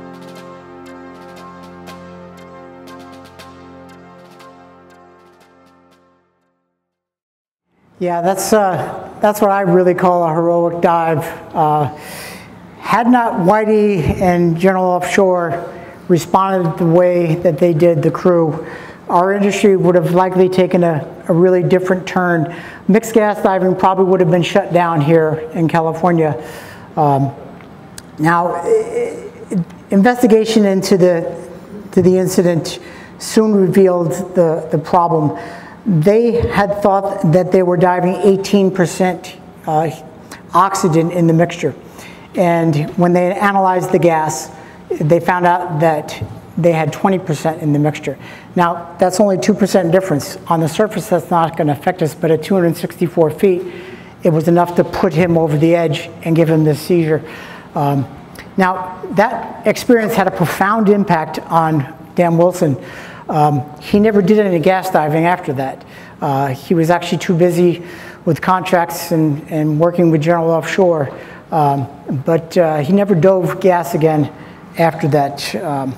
Yeah, that's, uh, that's what I really call a heroic dive. Uh, had not Whitey and General Offshore responded the way that they did, the crew, our industry would have likely taken a, a really different turn. Mixed gas diving probably would have been shut down here in California. Um, now, investigation into the, to the incident soon revealed the, the problem. They had thought that they were diving eighteen percent uh, oxygen in the mixture. And when they analyzed the gas, they found out that they had twenty percent in the mixture. Now, that's only two percent difference. On the surface, that's not going to affect us, but at two hundred sixty-four feet, it was enough to put him over the edge and give him this seizure. Um, now, that experience had a profound impact on Dan Wilson. Um, he never did any gas diving after that. Uh, he was actually too busy with contracts and, and working with General Offshore. Um, but uh, he never dove gas again after that. Um,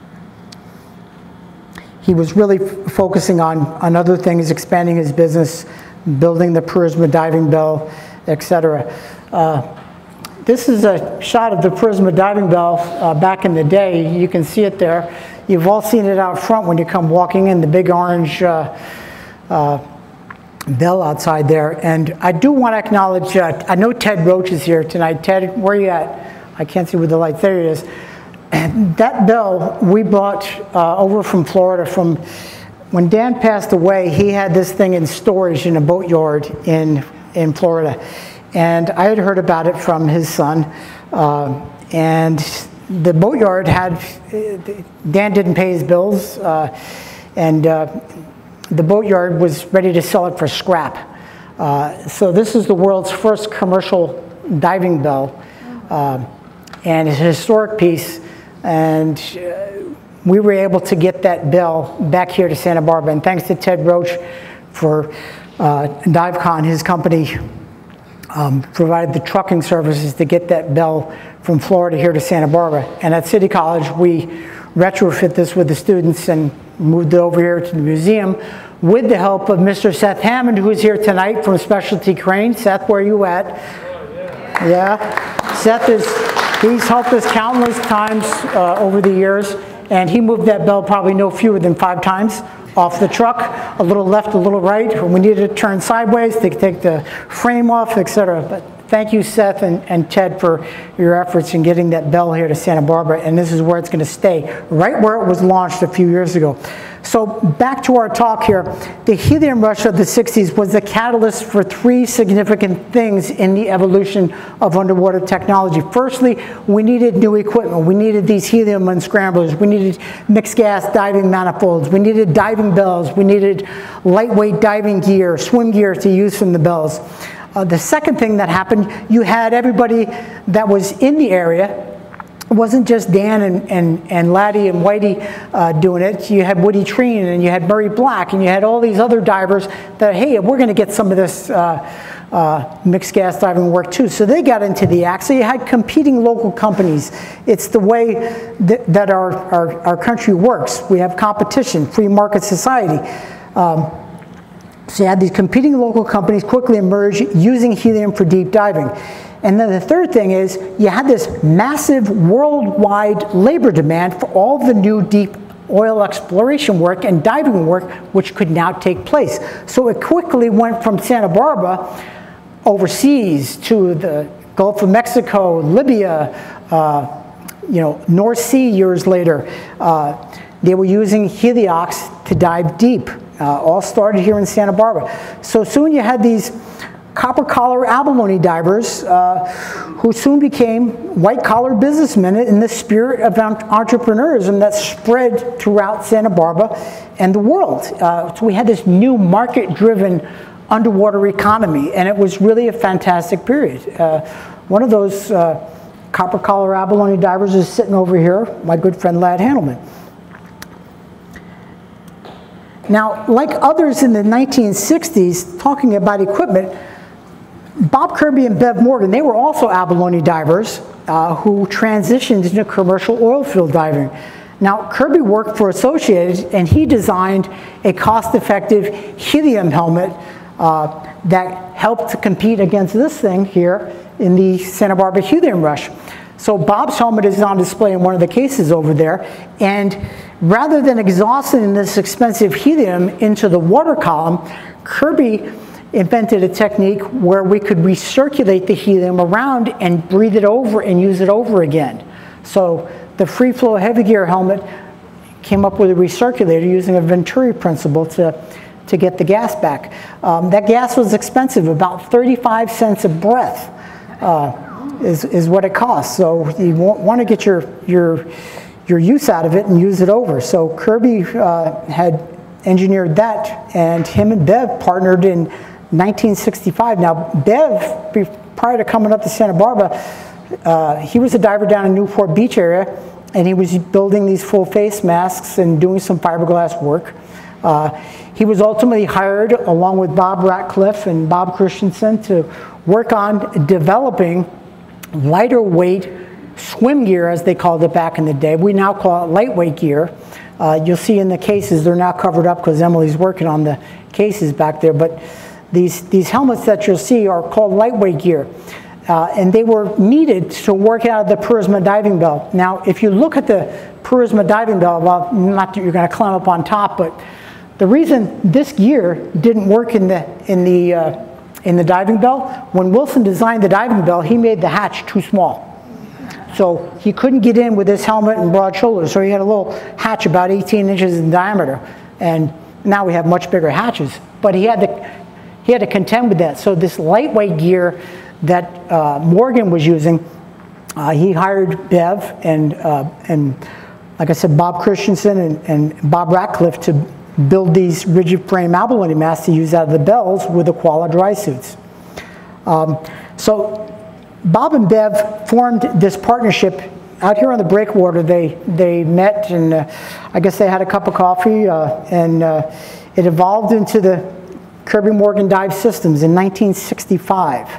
he was really f focusing on, on other things, expanding his business, building the Prisma diving bell, et cetera. Uh, this is a shot of the Prisma diving bell uh, back in the day. You can see it there. You've all seen it out front when you come walking in, the big orange uh, uh, bell outside there. And I do want to acknowledge, uh, I know Ted Roach is here tonight. Ted, where are you at? I can't see with the light. There he is. And that bell we bought uh, over from Florida. From when Dan passed away, he had this thing in storage in a boatyard in, in Florida. And I had heard about it from his son. Uh, and the boatyard had, Dan didn't pay his bills. Uh, and uh, the boatyard was ready to sell it for scrap. Uh, so this is the world's first commercial diving bell. Uh, and it's a historic piece. And uh, we were able to get that bell back here to Santa Barbara. And thanks to Ted Roach for uh, DiveCon, his company um, provided the trucking services to get that bell from Florida here to Santa Barbara. And at City College, we retrofit this with the students and moved it over here to the museum with the help of Mister Seth Hammond, who is here tonight from Specialty Crane. Seth, where are you at? Yeah. yeah. Seth is, he's helped us countless times uh, over the years, and he moved that bell probably no fewer than five times off the truck, a little left, a little right. When we needed to turn sideways to take the frame off, et cetera. But thank you, Seth and, and Ted, for your efforts in getting that bell here to Santa Barbara, and this is where it's going to stay, right where it was launched a few years ago. So back to our talk here. The helium rush of the sixties was the catalyst for three significant things in the evolution of underwater technology. Firstly, we needed new equipment. We needed these helium unscramblers. We needed mixed gas diving manifolds. We needed diving bells. We needed lightweight diving gear, swim gear to use from the bells. Uh, the second thing that happened, you had everybody that was in the area. It wasn't just Dan and, and, and Laddie and Whitey uh, doing it. You had Woody Treen and you had Murray Black and you had all these other divers that, hey, we're going to get some of this uh, uh, mixed gas diving work too. So they got into the act. So you had competing local companies. It's the way that, that our, our, our country works. We have competition, free market society. Um, So you had these competing local companies quickly emerge using helium for deep diving. And then the third thing is you had this massive worldwide labor demand for all the new deep oil exploration work and diving work which could now take place. So it quickly went from Santa Barbara overseas to the Gulf of Mexico, Libya, uh, you know, North Sea years later. Uh, they were using heliox to dive deep. Uh, all started here in Santa Barbara. So soon you had these copper collar abalone divers uh, who soon became white collar businessmen in the spirit of entrepreneurism that spread throughout Santa Barbara and the world. Uh, so we had this new market driven underwater economy, and it was really a fantastic period. Uh, one of those uh, copper collar abalone divers is sitting over here, my good friend Ladd Handelman. Now, like others in the nineteen sixties, talking about equipment, Bob Kirby and Bev Morgan, they were also abalone divers uh, who transitioned into commercial oil field diving. Now, Kirby worked for Associated, and he designed a cost-effective helium helmet uh, that helped to compete against this thing here in the Santa Barbara helium rush. So Bob's helmet is on display in one of the cases over there, and rather than exhausting this expensive helium into the water column, Kirby invented a technique where we could recirculate the helium around and breathe it over and use it over again. So the free flow heavy gear helmet came up with a recirculator using a Venturi principle to, to get the gas back. Um, that gas was expensive, about thirty-five cents a breath. Uh, is, is what it costs. So you want to get your, your, your use out of it and use it over. So Kirby uh, had engineered that, and him and Bev partnered in nineteen sixty-five. Now, Bev, prior to coming up to Santa Barbara, uh, he was a diver down in Newport Beach area, and he was building these full face masks and doing some fiberglass work. Uh, he was ultimately hired, along with Bob Ratcliffe and Bob Christensen, to work on developing lighter weight swim gear, as they called it back in the day. We now call it lightweight gear. Uh, you'll see in the cases, they're now covered up because Emily's working on the cases back there. But these, these helmets that you'll see are called lightweight gear. Uh, and they were needed to work out of the Purisma diving bell. Now, if you look at the Purisma diving bell, well, not that you're going to climb up on top, but the reason this gear didn't work in the, in the, uh, in the diving bell, when Wilson designed the diving bell, he made the hatch too small. So he couldn't get in with his helmet and broad shoulders, so he had a little hatch about eighteen inches in diameter. And now we have much bigger hatches. But he had to, he had to contend with that. So this lightweight gear that uh, Morgan was using, uh, he hired Bev and, uh, and like I said, Bob Christensen and, and Bob Ratcliffe to build these rigid frame abalone masks to use out of the bells with the Koala dry suits. Um, so Bob and Bev formed this partnership out here on the breakwater. They, they met, and uh, I guess they had a cup of coffee, uh, and uh, it evolved into the Kirby Morgan Dive Systems in nineteen sixty-five.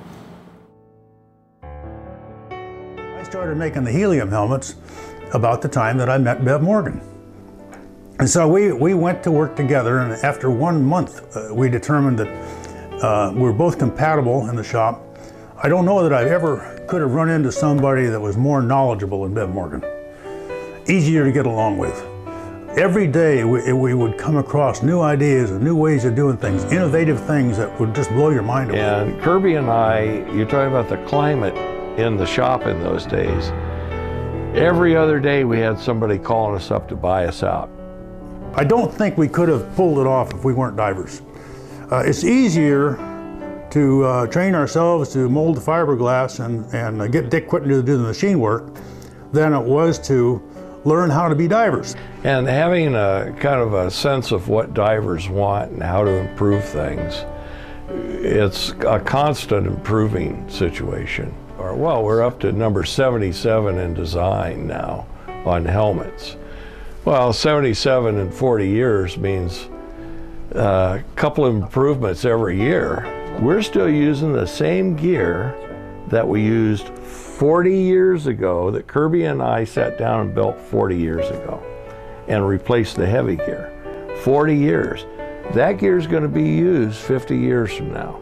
I started making the helium helmets about the time that I met Bev Morgan. And so we, we went to work together, and after one month uh, we determined that uh, we were both compatible in the shop. I don't know that I ever could have run into somebody that was more knowledgeable than Bev Morgan. Easier to get along with. Every day we, we would come across new ideas and new ways of doing things, innovative things that would just blow your mind away. And Kirby and I, you're talking about the climate in the shop in those days. Every other day we had somebody calling us up to buy us out. I don't think we could have pulled it off if we weren't divers. Uh, it's easier to uh, train ourselves to mold the fiberglass and, and uh, get Dick Quitton to do the machine work than it was to learn how to be divers. And having a kind of a sense of what divers want and how to improve things, it's a constant improving situation. Or, well, we're up to number seventy-seven in design now on helmets. Well, seventy-seven in forty years means a couple of improvements every year. We're still using the same gear that we used forty years ago, that Kirby and I sat down and built forty years ago and replaced the heavy gear. forty years. That gear is going to be used fifty years from now.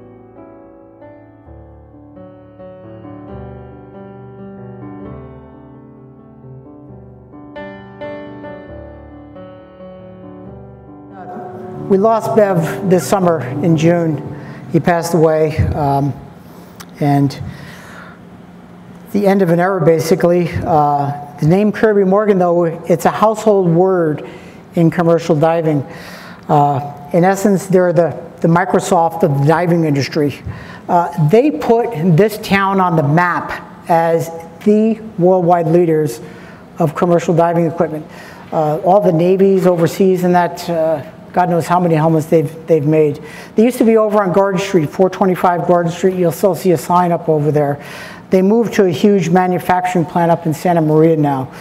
We lost Bev this summer in June. He passed away, um, and the end of an era, basically. Uh, the name Kirby Morgan, though, it's a household word in commercial diving. Uh, in essence, they're the, the Microsoft of the diving industry. Uh, they put this town on the map as the worldwide leaders of commercial diving equipment. Uh, all the navies overseas and that, uh, God knows how many helmets they've, they've made. They used to be over on Garden Street, four twenty-five Garden Street. You'll still see a sign up over there. They moved to a huge manufacturing plant up in Santa Maria now.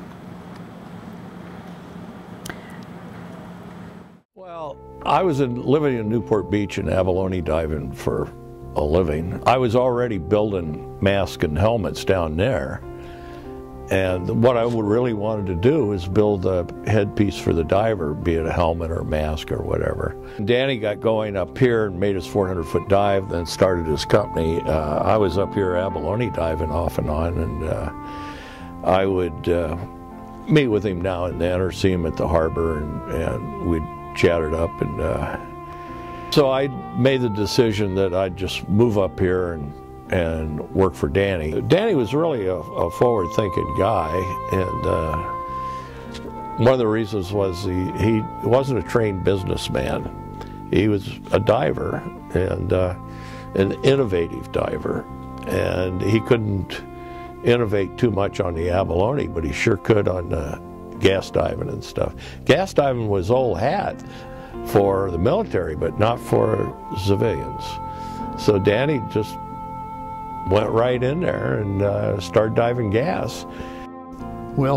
Well, I was in, living in Newport Beach and abalone diving for a living. I was already building masks and helmets down there. And what I would really wanted to do is build a headpiece for the diver, be it a helmet or a mask or whatever. Danny got going up here and made his four hundred foot dive, then started his company. Uh, I was up here abalone diving off and on, and uh, I would uh, meet with him now and then or see him at the harbor, and, and we'd chat it up. And uh, so I made the decision that I'd just move up here and and work for Danny. Danny was really a, a forward-thinking guy, and uh, one of the reasons was he, he wasn't a trained businessman. He was a diver, and uh, an innovative diver. and he couldn't innovate too much on the abalone, but he sure could on the gas diving and stuff. Gas diving was old hat for the military, but not for civilians. So Danny just went right in there and uh, started diving gas. Well,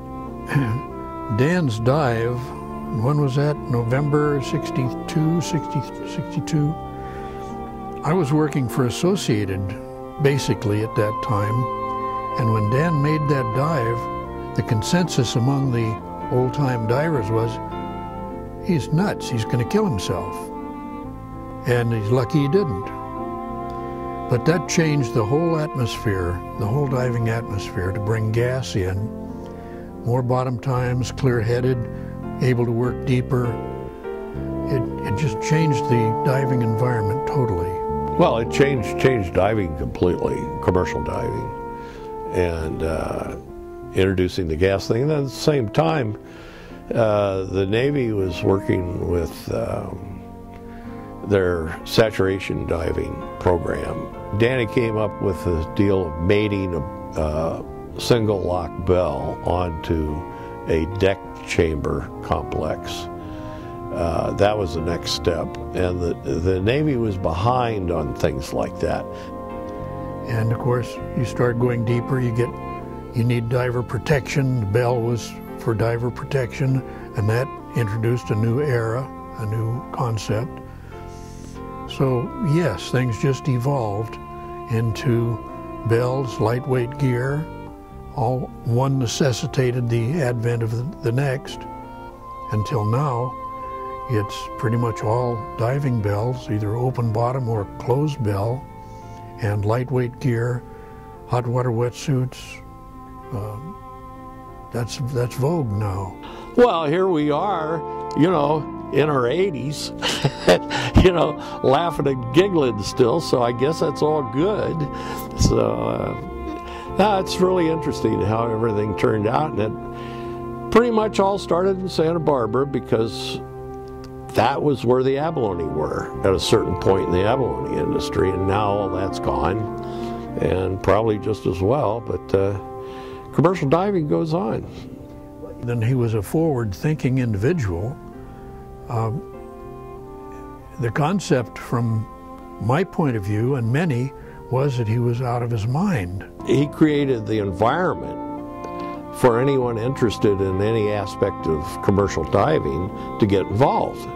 Dan's dive, when was that? November sixty-two, sixty, sixty-two? I was working for Associated, basically, at that time. And when Dan made that dive, the consensus among the old-time divers was, he's nuts, he's going to kill himself. And he's lucky he didn't. But that changed the whole atmosphere, the whole diving atmosphere, to bring gas in. More bottom times, clear-headed, able to work deeper. It, it just changed the diving environment totally. Well, it changed, changed diving completely, commercial diving, and uh, introducing the gas thing. And then at the same time, uh, the Navy was working with um, their saturation diving program. Danny came up with the deal of mating a uh, single lock bell onto a deck chamber complex. Uh, that was the next step, and the, the Navy was behind on things like that. And of course, you start going deeper, you get, you need diver protection. The bell was for diver protection, and that introduced a new era, a new concept. So yes, things just evolved into bells, lightweight gear. All one necessitated the advent of the, the next. Until now, it's pretty much all diving bells, either open bottom or closed bell, and lightweight gear, hot water wetsuits. Uh, that's that's vogue now. Well, here we are, you know, in our eighties, you know, laughing and giggling still. So I guess that's all good. So uh, yeah, it's really interesting how everything turned out, and it pretty much all started in Santa Barbara because that was where the abalone were at a certain point in the abalone industry, and now all that's gone, and probably just as well, but uh, commercial diving goes on. Then he was a forward-thinking individual. Um, the concept from my point of view, and many, was that he was out of his mind. He created the environment for anyone interested in any aspect of commercial diving to get involved.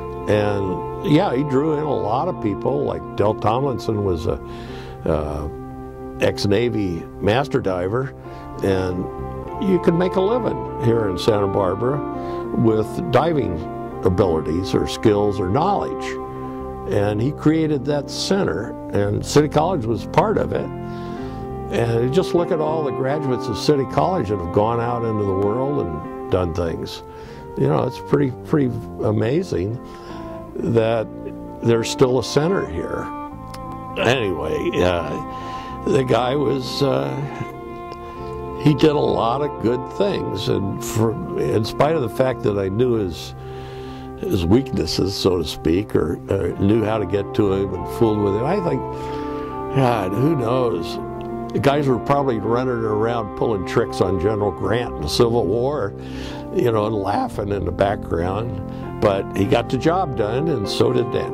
And yeah, he drew in a lot of people, like Del Tomlinson was a uh, ex-Navy master diver, and you could make a living here in Santa Barbara with diving abilities or skills or knowledge. And he created that center, and City College was part of it. And you just look at all the graduates of City College that have gone out into the world and done things. You know, it's pretty, pretty amazing that there's still a center here. Anyway, uh, the guy was, uh, he did a lot of good things, and for, in spite of the fact that I knew his his weaknesses, so to speak, or, or knew how to get to him and fooled with him, I think, God, who knows? The guys were probably running around pulling tricks on General Grant in the Civil War, you know, and laughing in the background. But he got the job done, and so did Danny.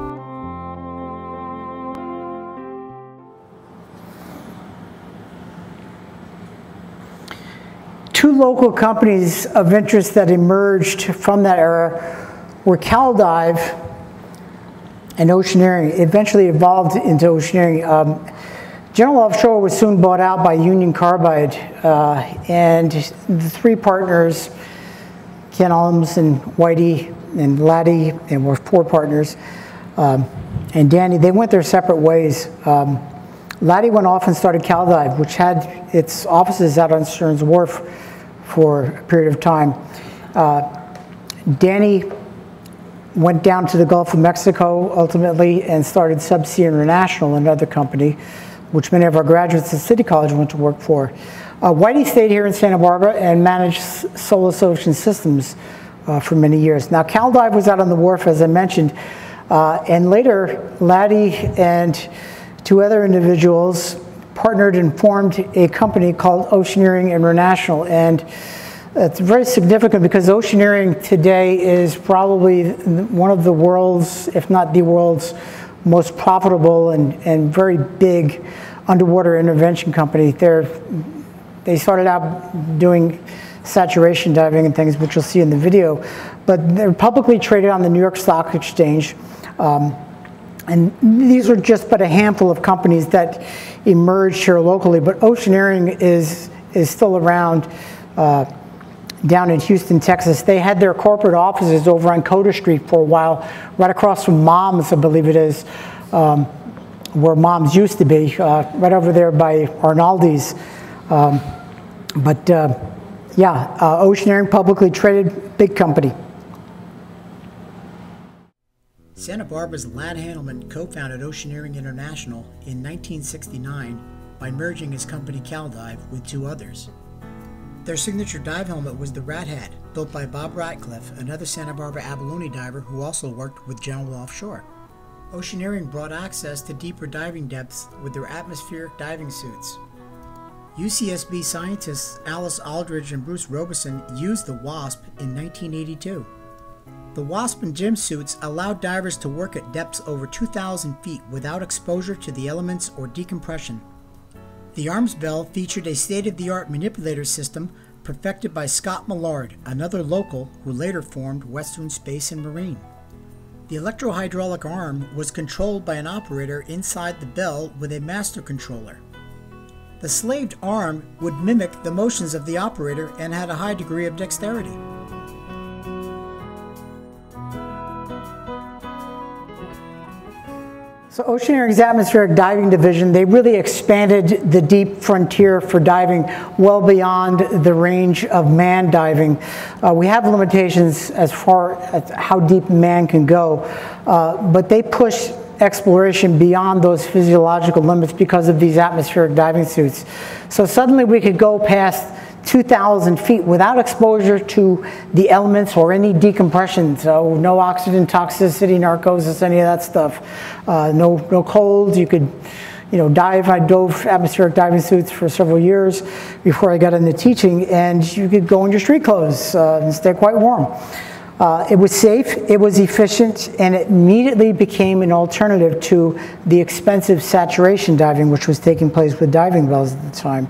Two local companies of interest that emerged from that era were CalDive and Oceaneering. Eventually evolved into Oceaneering. Um, General Offshore was soon bought out by Union Carbide, uh, and the three partners, Ken Olms and Whitey and Laddie, and were four partners, um, and Danny, they went their separate ways. Um, Laddie went off and started CalDive, which had its offices out on Stearns Wharf for a period of time. Uh, Danny went down to the Gulf of Mexico ultimately and started Subsea International, another company, which many of our graduates at City College went to work for. Uh, Whitey stayed here in Santa Barbara and managed Solus Ocean Systems uh, for many years. Now, CalDive was out on the wharf, as I mentioned, uh, and later Laddie and two other individuals partnered and formed a company called Oceaneering International. And it's very significant because oceaneering today is probably one of the world's, if not the world's, most profitable and, and very big underwater intervention company. They're, they started out doing saturation diving and things, which you'll see in the video, but they're publicly traded on the New York Stock Exchange. Um, and these are just but a handful of companies that emerged here locally, but oceaneering is, is still around uh, down in Houston, Texas. They had their corporate offices over on Coda Street for a while, right across from Mom's, I believe it is, um, where Mom's used to be, uh, right over there by Arnaldi's. Um, but uh, yeah, uh, Oceaneering, publicly traded, big company. Santa Barbara's Lad Handelman co-founded Oceaneering International in nineteen sixty-nine by merging his company CalDive with two others. Their signature dive helmet was the Rat Hat, built by Bob Ratcliffe, another Santa Barbara abalone diver who also worked with General Offshore. Oceaneering brought access to deeper diving depths with their atmospheric diving suits. U C S B scientists Alice Aldridge and Bruce Robeson used the WASP in nineteen eighty-two. The WASP and Jim suits allowed divers to work at depths over two thousand feet without exposure to the elements or decompression. The arms bell featured a state-of-the-art manipulator system perfected by Scott Millard, another local who later formed Western Space and Marine. The electro-hydraulic arm was controlled by an operator inside the bell with a master controller. The slaved arm would mimic the motions of the operator and had a high degree of dexterity. So Oceaneering's atmospheric diving division, they really expanded the deep frontier for diving well beyond the range of manned diving. Uh, we have limitations as far as how deep man can go, uh, but they push exploration beyond those physiological limits because of these atmospheric diving suits. So suddenly we could go past two thousand feet without exposure to the elements or any decompression. So no oxygen toxicity, narcosis, any of that stuff. Uh, no, no cold. You could, you know, dive. I dove atmospheric diving suits for several years before I got into teaching, and you could go in your street clothes uh, and stay quite warm. Uh, it was safe, it was efficient, and it immediately became an alternative to the expensive saturation diving, which was taking place with diving bells at the time.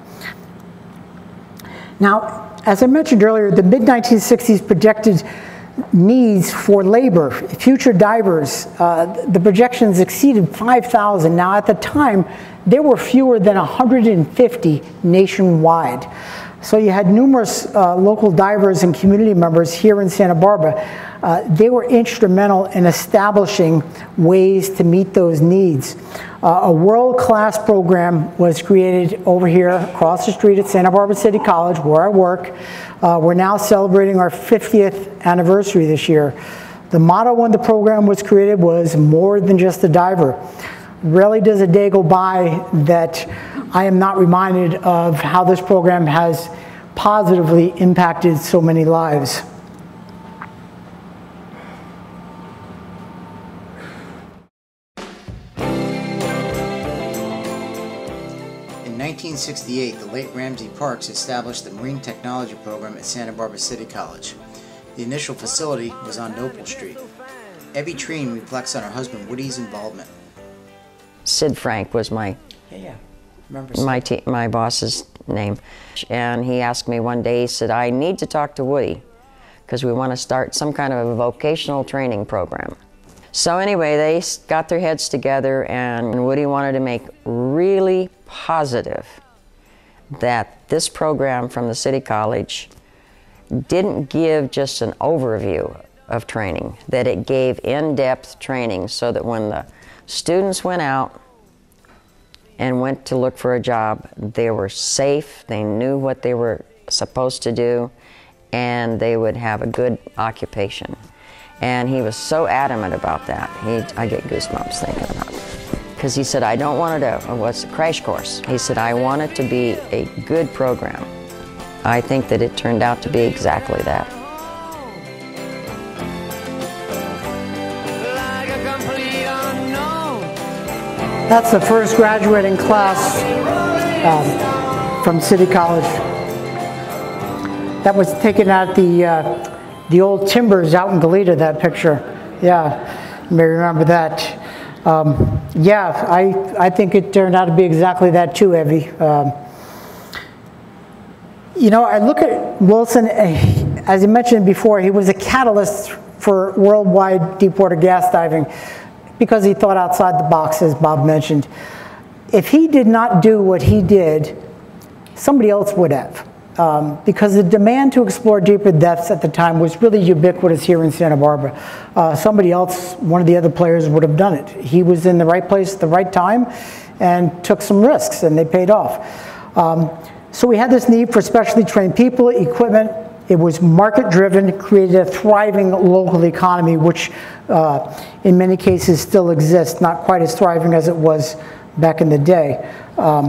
Now, as I mentioned earlier, the mid nineteen sixties projected needs for labor. Future divers, uh, the projections exceeded five thousand. Now, at the time, there were fewer than one hundred fifty nationwide. So you had numerous uh, local divers and community members here in Santa Barbara. Uh, they were instrumental in establishing ways to meet those needs. Uh, a world-class program was created over here across the street at Santa Barbara City College, where I work. Uh, we're now celebrating our fiftieth anniversary this year. The motto when the program was created was more than just a diver. Rarely does a day go by that I am not reminded of how this program has positively impacted so many lives. In nineteen sixty-eight, the late Ramsey Parks established the Marine Technology Program at Santa Barbara City College. The initial facility was on Nopal Street. Evie Treen reflects on her husband Woody's involvement. Sid Frank was my Yeah, yeah. Remember my te my boss's name, and he asked me one day. He said, "I need to talk to Woody because we want to start some kind of a vocational training program." So anyway, they got their heads together, and Woody wanted to make really positive that this program from the City College didn't give just an overview of training, that it gave in-depth training so that when the students went out and went to look for a job, they were safe, they knew what they were supposed to do, and they would have a good occupation. And he was so adamant about that. He, I get goosebumps thinking about it. Because he said, I don't want it to, what's a crash course? He said, I want it to be a good program. I think that it turned out to be exactly that. Like a complete unknown, That's the first graduating class um, from City College. That was taken at the uh, the old Timbers out in Goleta, that picture. Yeah, you may remember that. Um, yeah, I, I think it turned out to be exactly that too, Evie. Um, you know, I look at Wilson, as I mentioned before, he was a catalyst for worldwide deepwater gas diving because he thought outside the box, as Bob mentioned. If he did not do what he did, somebody else would have. Um, because the demand to explore deeper depths at the time was really ubiquitous here in Santa Barbara. Uh, somebody else, one of the other players, would have done it. He was in the right place at the right time and took some risks, and they paid off. Um, so we had this need for specially trained people, equipment. It was market-driven, created a thriving local economy, which uh, in many cases still exists, not quite as thriving as it was back in the day. Um,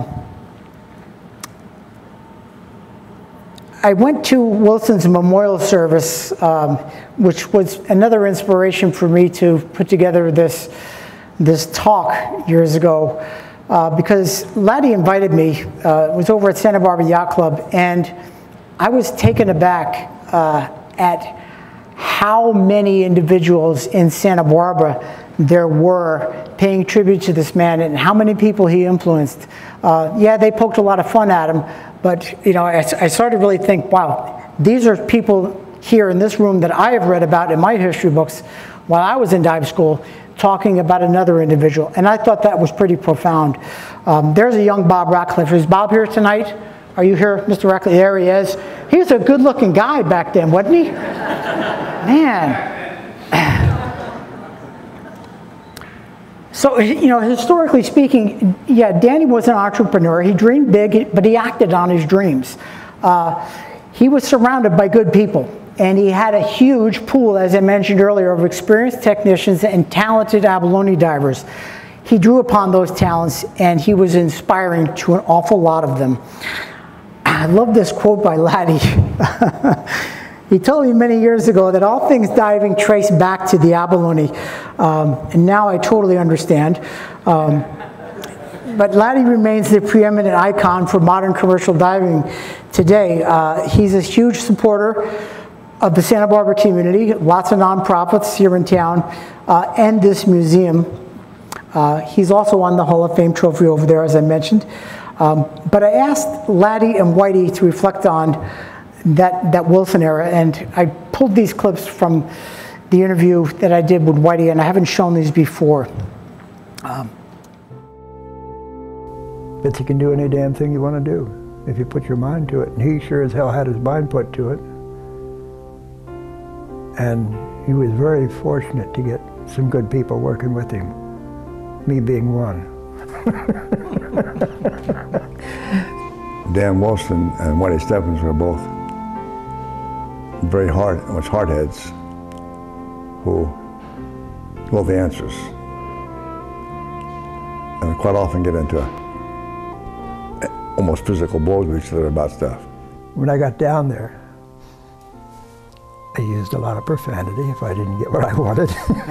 I went to Wilson's memorial service, um, which was another inspiration for me to put together this, this talk years ago, uh, because Laddie invited me. Uh, it was over at Santa Barbara Yacht Club, and I was taken aback uh, at how many individuals in Santa Barbara there were paying tribute to this man and how many people he influenced. Uh, yeah, they poked a lot of fun at him, but you know, I, I started to really think, wow, these are people here in this room that I have read about in my history books while I was in dive school, talking about another individual. And I thought that was pretty profound. Um, there's a young Bob Ratcliffe. Is Bob here tonight? Are you here, Mister Ratcliffe? There he is. He was a good-looking guy back then, wasn't he? Man. So, you know, historically speaking, yeah, Danny was an entrepreneur. He dreamed big, but he acted on his dreams. Uh, he was surrounded by good people, and he had a huge pool, as I mentioned earlier, of experienced technicians and talented abalone divers. He drew upon those talents, and he was inspiring to an awful lot of them. I love this quote by Laddie. He told me many years ago that all things diving trace back to the abalone, um, and now I totally understand. Um, but Laddie remains the preeminent icon for modern commercial diving today. Uh, he's a huge supporter of the Santa Barbara community, lots of nonprofits here in town, uh, and this museum. Uh, he's also won the Hall of Fame trophy over there, as I mentioned. Um, but I asked Laddie and Whitey to reflect on that, that Wilson era, and I pulled these clips from the interview that I did with Whitey, and I haven't shown these before. Um, But you can do any damn thing you want to do if you put your mind to it, and he sure as hell had his mind put to it. And he was very fortunate to get some good people working with him, me being one. Dan Wilson and Whitey Stephens were both very hard, much hardheads who know the answers and quite often get into almost physical blows with each other about stuff. When I got down there, I used a lot of profanity if I didn't get what I wanted.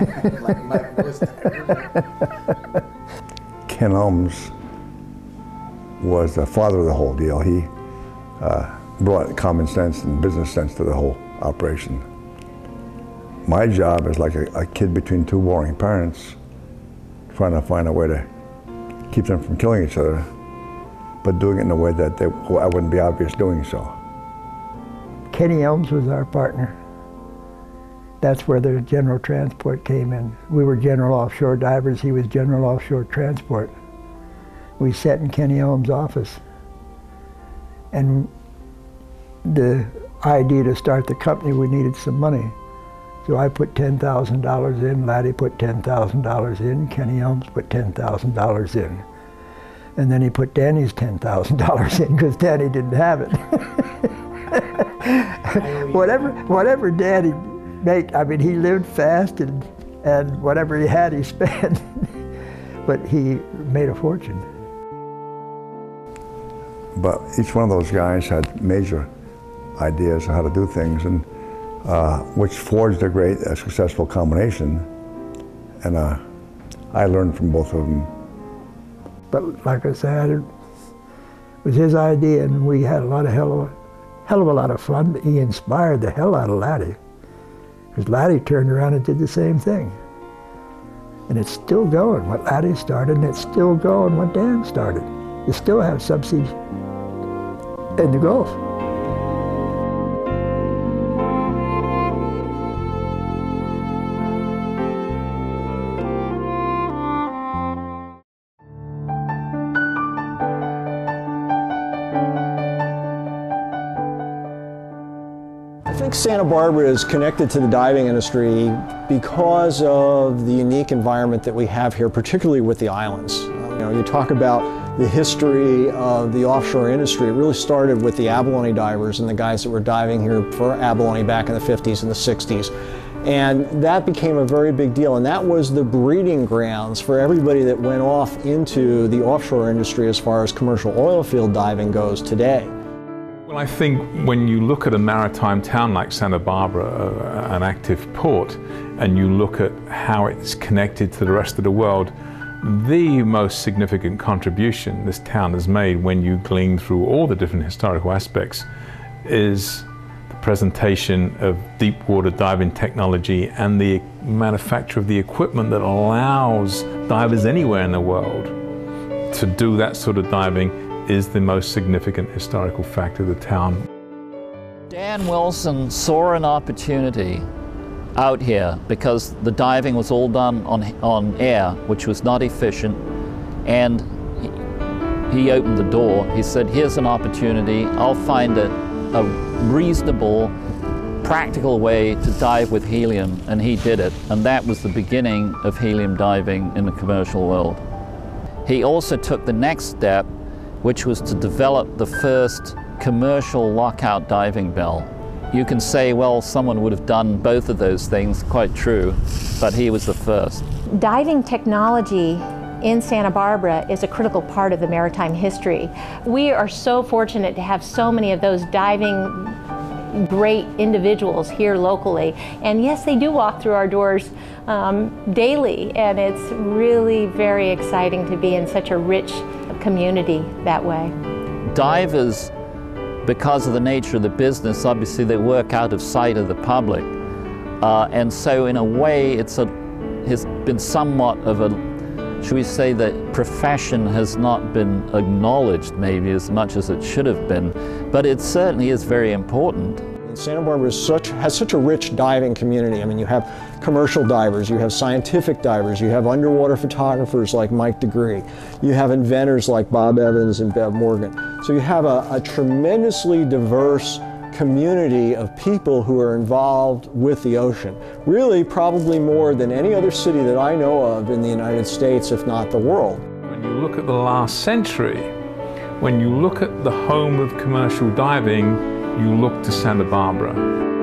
Ken Elms was the father of the whole deal. He uh, brought common sense and business sense to the whole operation. My job is like a, a kid between two warring parents, trying to find a way to keep them from killing each other, but doing it in a way that they, I wouldn't be obvious doing so. Kenny Elms was our partner. That's where the general transport came in. We were general offshore divers, he was general offshore transport. We sat in Kenny Elms' office. And the idea to start the company, we needed some money. So I put ten thousand dollars in, Laddie put ten thousand dollars in, Kenny Elms put ten thousand dollars in. And then he put Danny's ten thousand dollars in because Danny didn't have it. whatever, whatever Danny made, I mean, he lived fast and, and whatever he had, he spent. But he made a fortune. But each one of those guys had major ideas on how to do things, and uh, which forged a great, uh, successful combination. And uh, I learned from both of them But like I said, it was his idea, and we had a lot of hell of a, hell of a lot of fun. He inspired the hell out of Laddie, because Laddie turned around and did the same thing. And it's still going, what Laddie started, and it's still going what Dan started. You still have subsea in the Gulf. I think Santa Barbara is connected to the diving industry because of the unique environment that we have here, particularly with the islands. Uh, you know, you talk about the history of the offshore industry. It really started with the abalone divers and the guys that were diving here for abalone back in the fifties and the sixties. And that became a very big deal, and that was the breeding grounds for everybody that went off into the offshore industry as far as commercial oil field diving goes today. Well, I think when you look at a maritime town like Santa Barbara, uh, an active port, and you look at how it's connected to the rest of the world, the most significant contribution this town has made when you glean through all the different historical aspects is the presentation of deep water diving technology and the manufacture of the equipment that allows divers anywhere in the world to do that sort of diving is the most significant historical fact of the town. Dan Wilson saw an opportunity out here because the diving was all done on, on air, which was not efficient, and he, he opened the door. He said, here's an opportunity, I'll find a, a reasonable, practical way to dive with helium, and he did it. And that was the beginning of helium diving in the commercial world. He also took the next step, which was to develop the first commercial lockout diving bell. You can say, well, someone would have done both of those things, quite true, but he was the first. Diving technology in Santa Barbara is a critical part of the maritime history. We are so fortunate to have so many of those diving great individuals here locally. And yes, they do walk through our doors um, daily, and it's really very exciting to be in such a rich community that way. Divers, because of the nature of the business, obviously they work out of sight of the public. Uh, and so in a way, it's a, has been somewhat of a, should we say that profession has not been acknowledged maybe as much as it should have been, but it certainly is very important. Santa Barbara is such, has such a rich diving community. I mean, you have commercial divers, you have scientific divers, you have underwater photographers like Mike Degree, you have inventors like Bob Evans and Bev Morgan. So you have a, a tremendously diverse community of people who are involved with the ocean. Really, probably more than any other city that I know of in the United States, if not the world. When you look at the last century, when you look at the home of commercial diving, you look to Santa Barbara.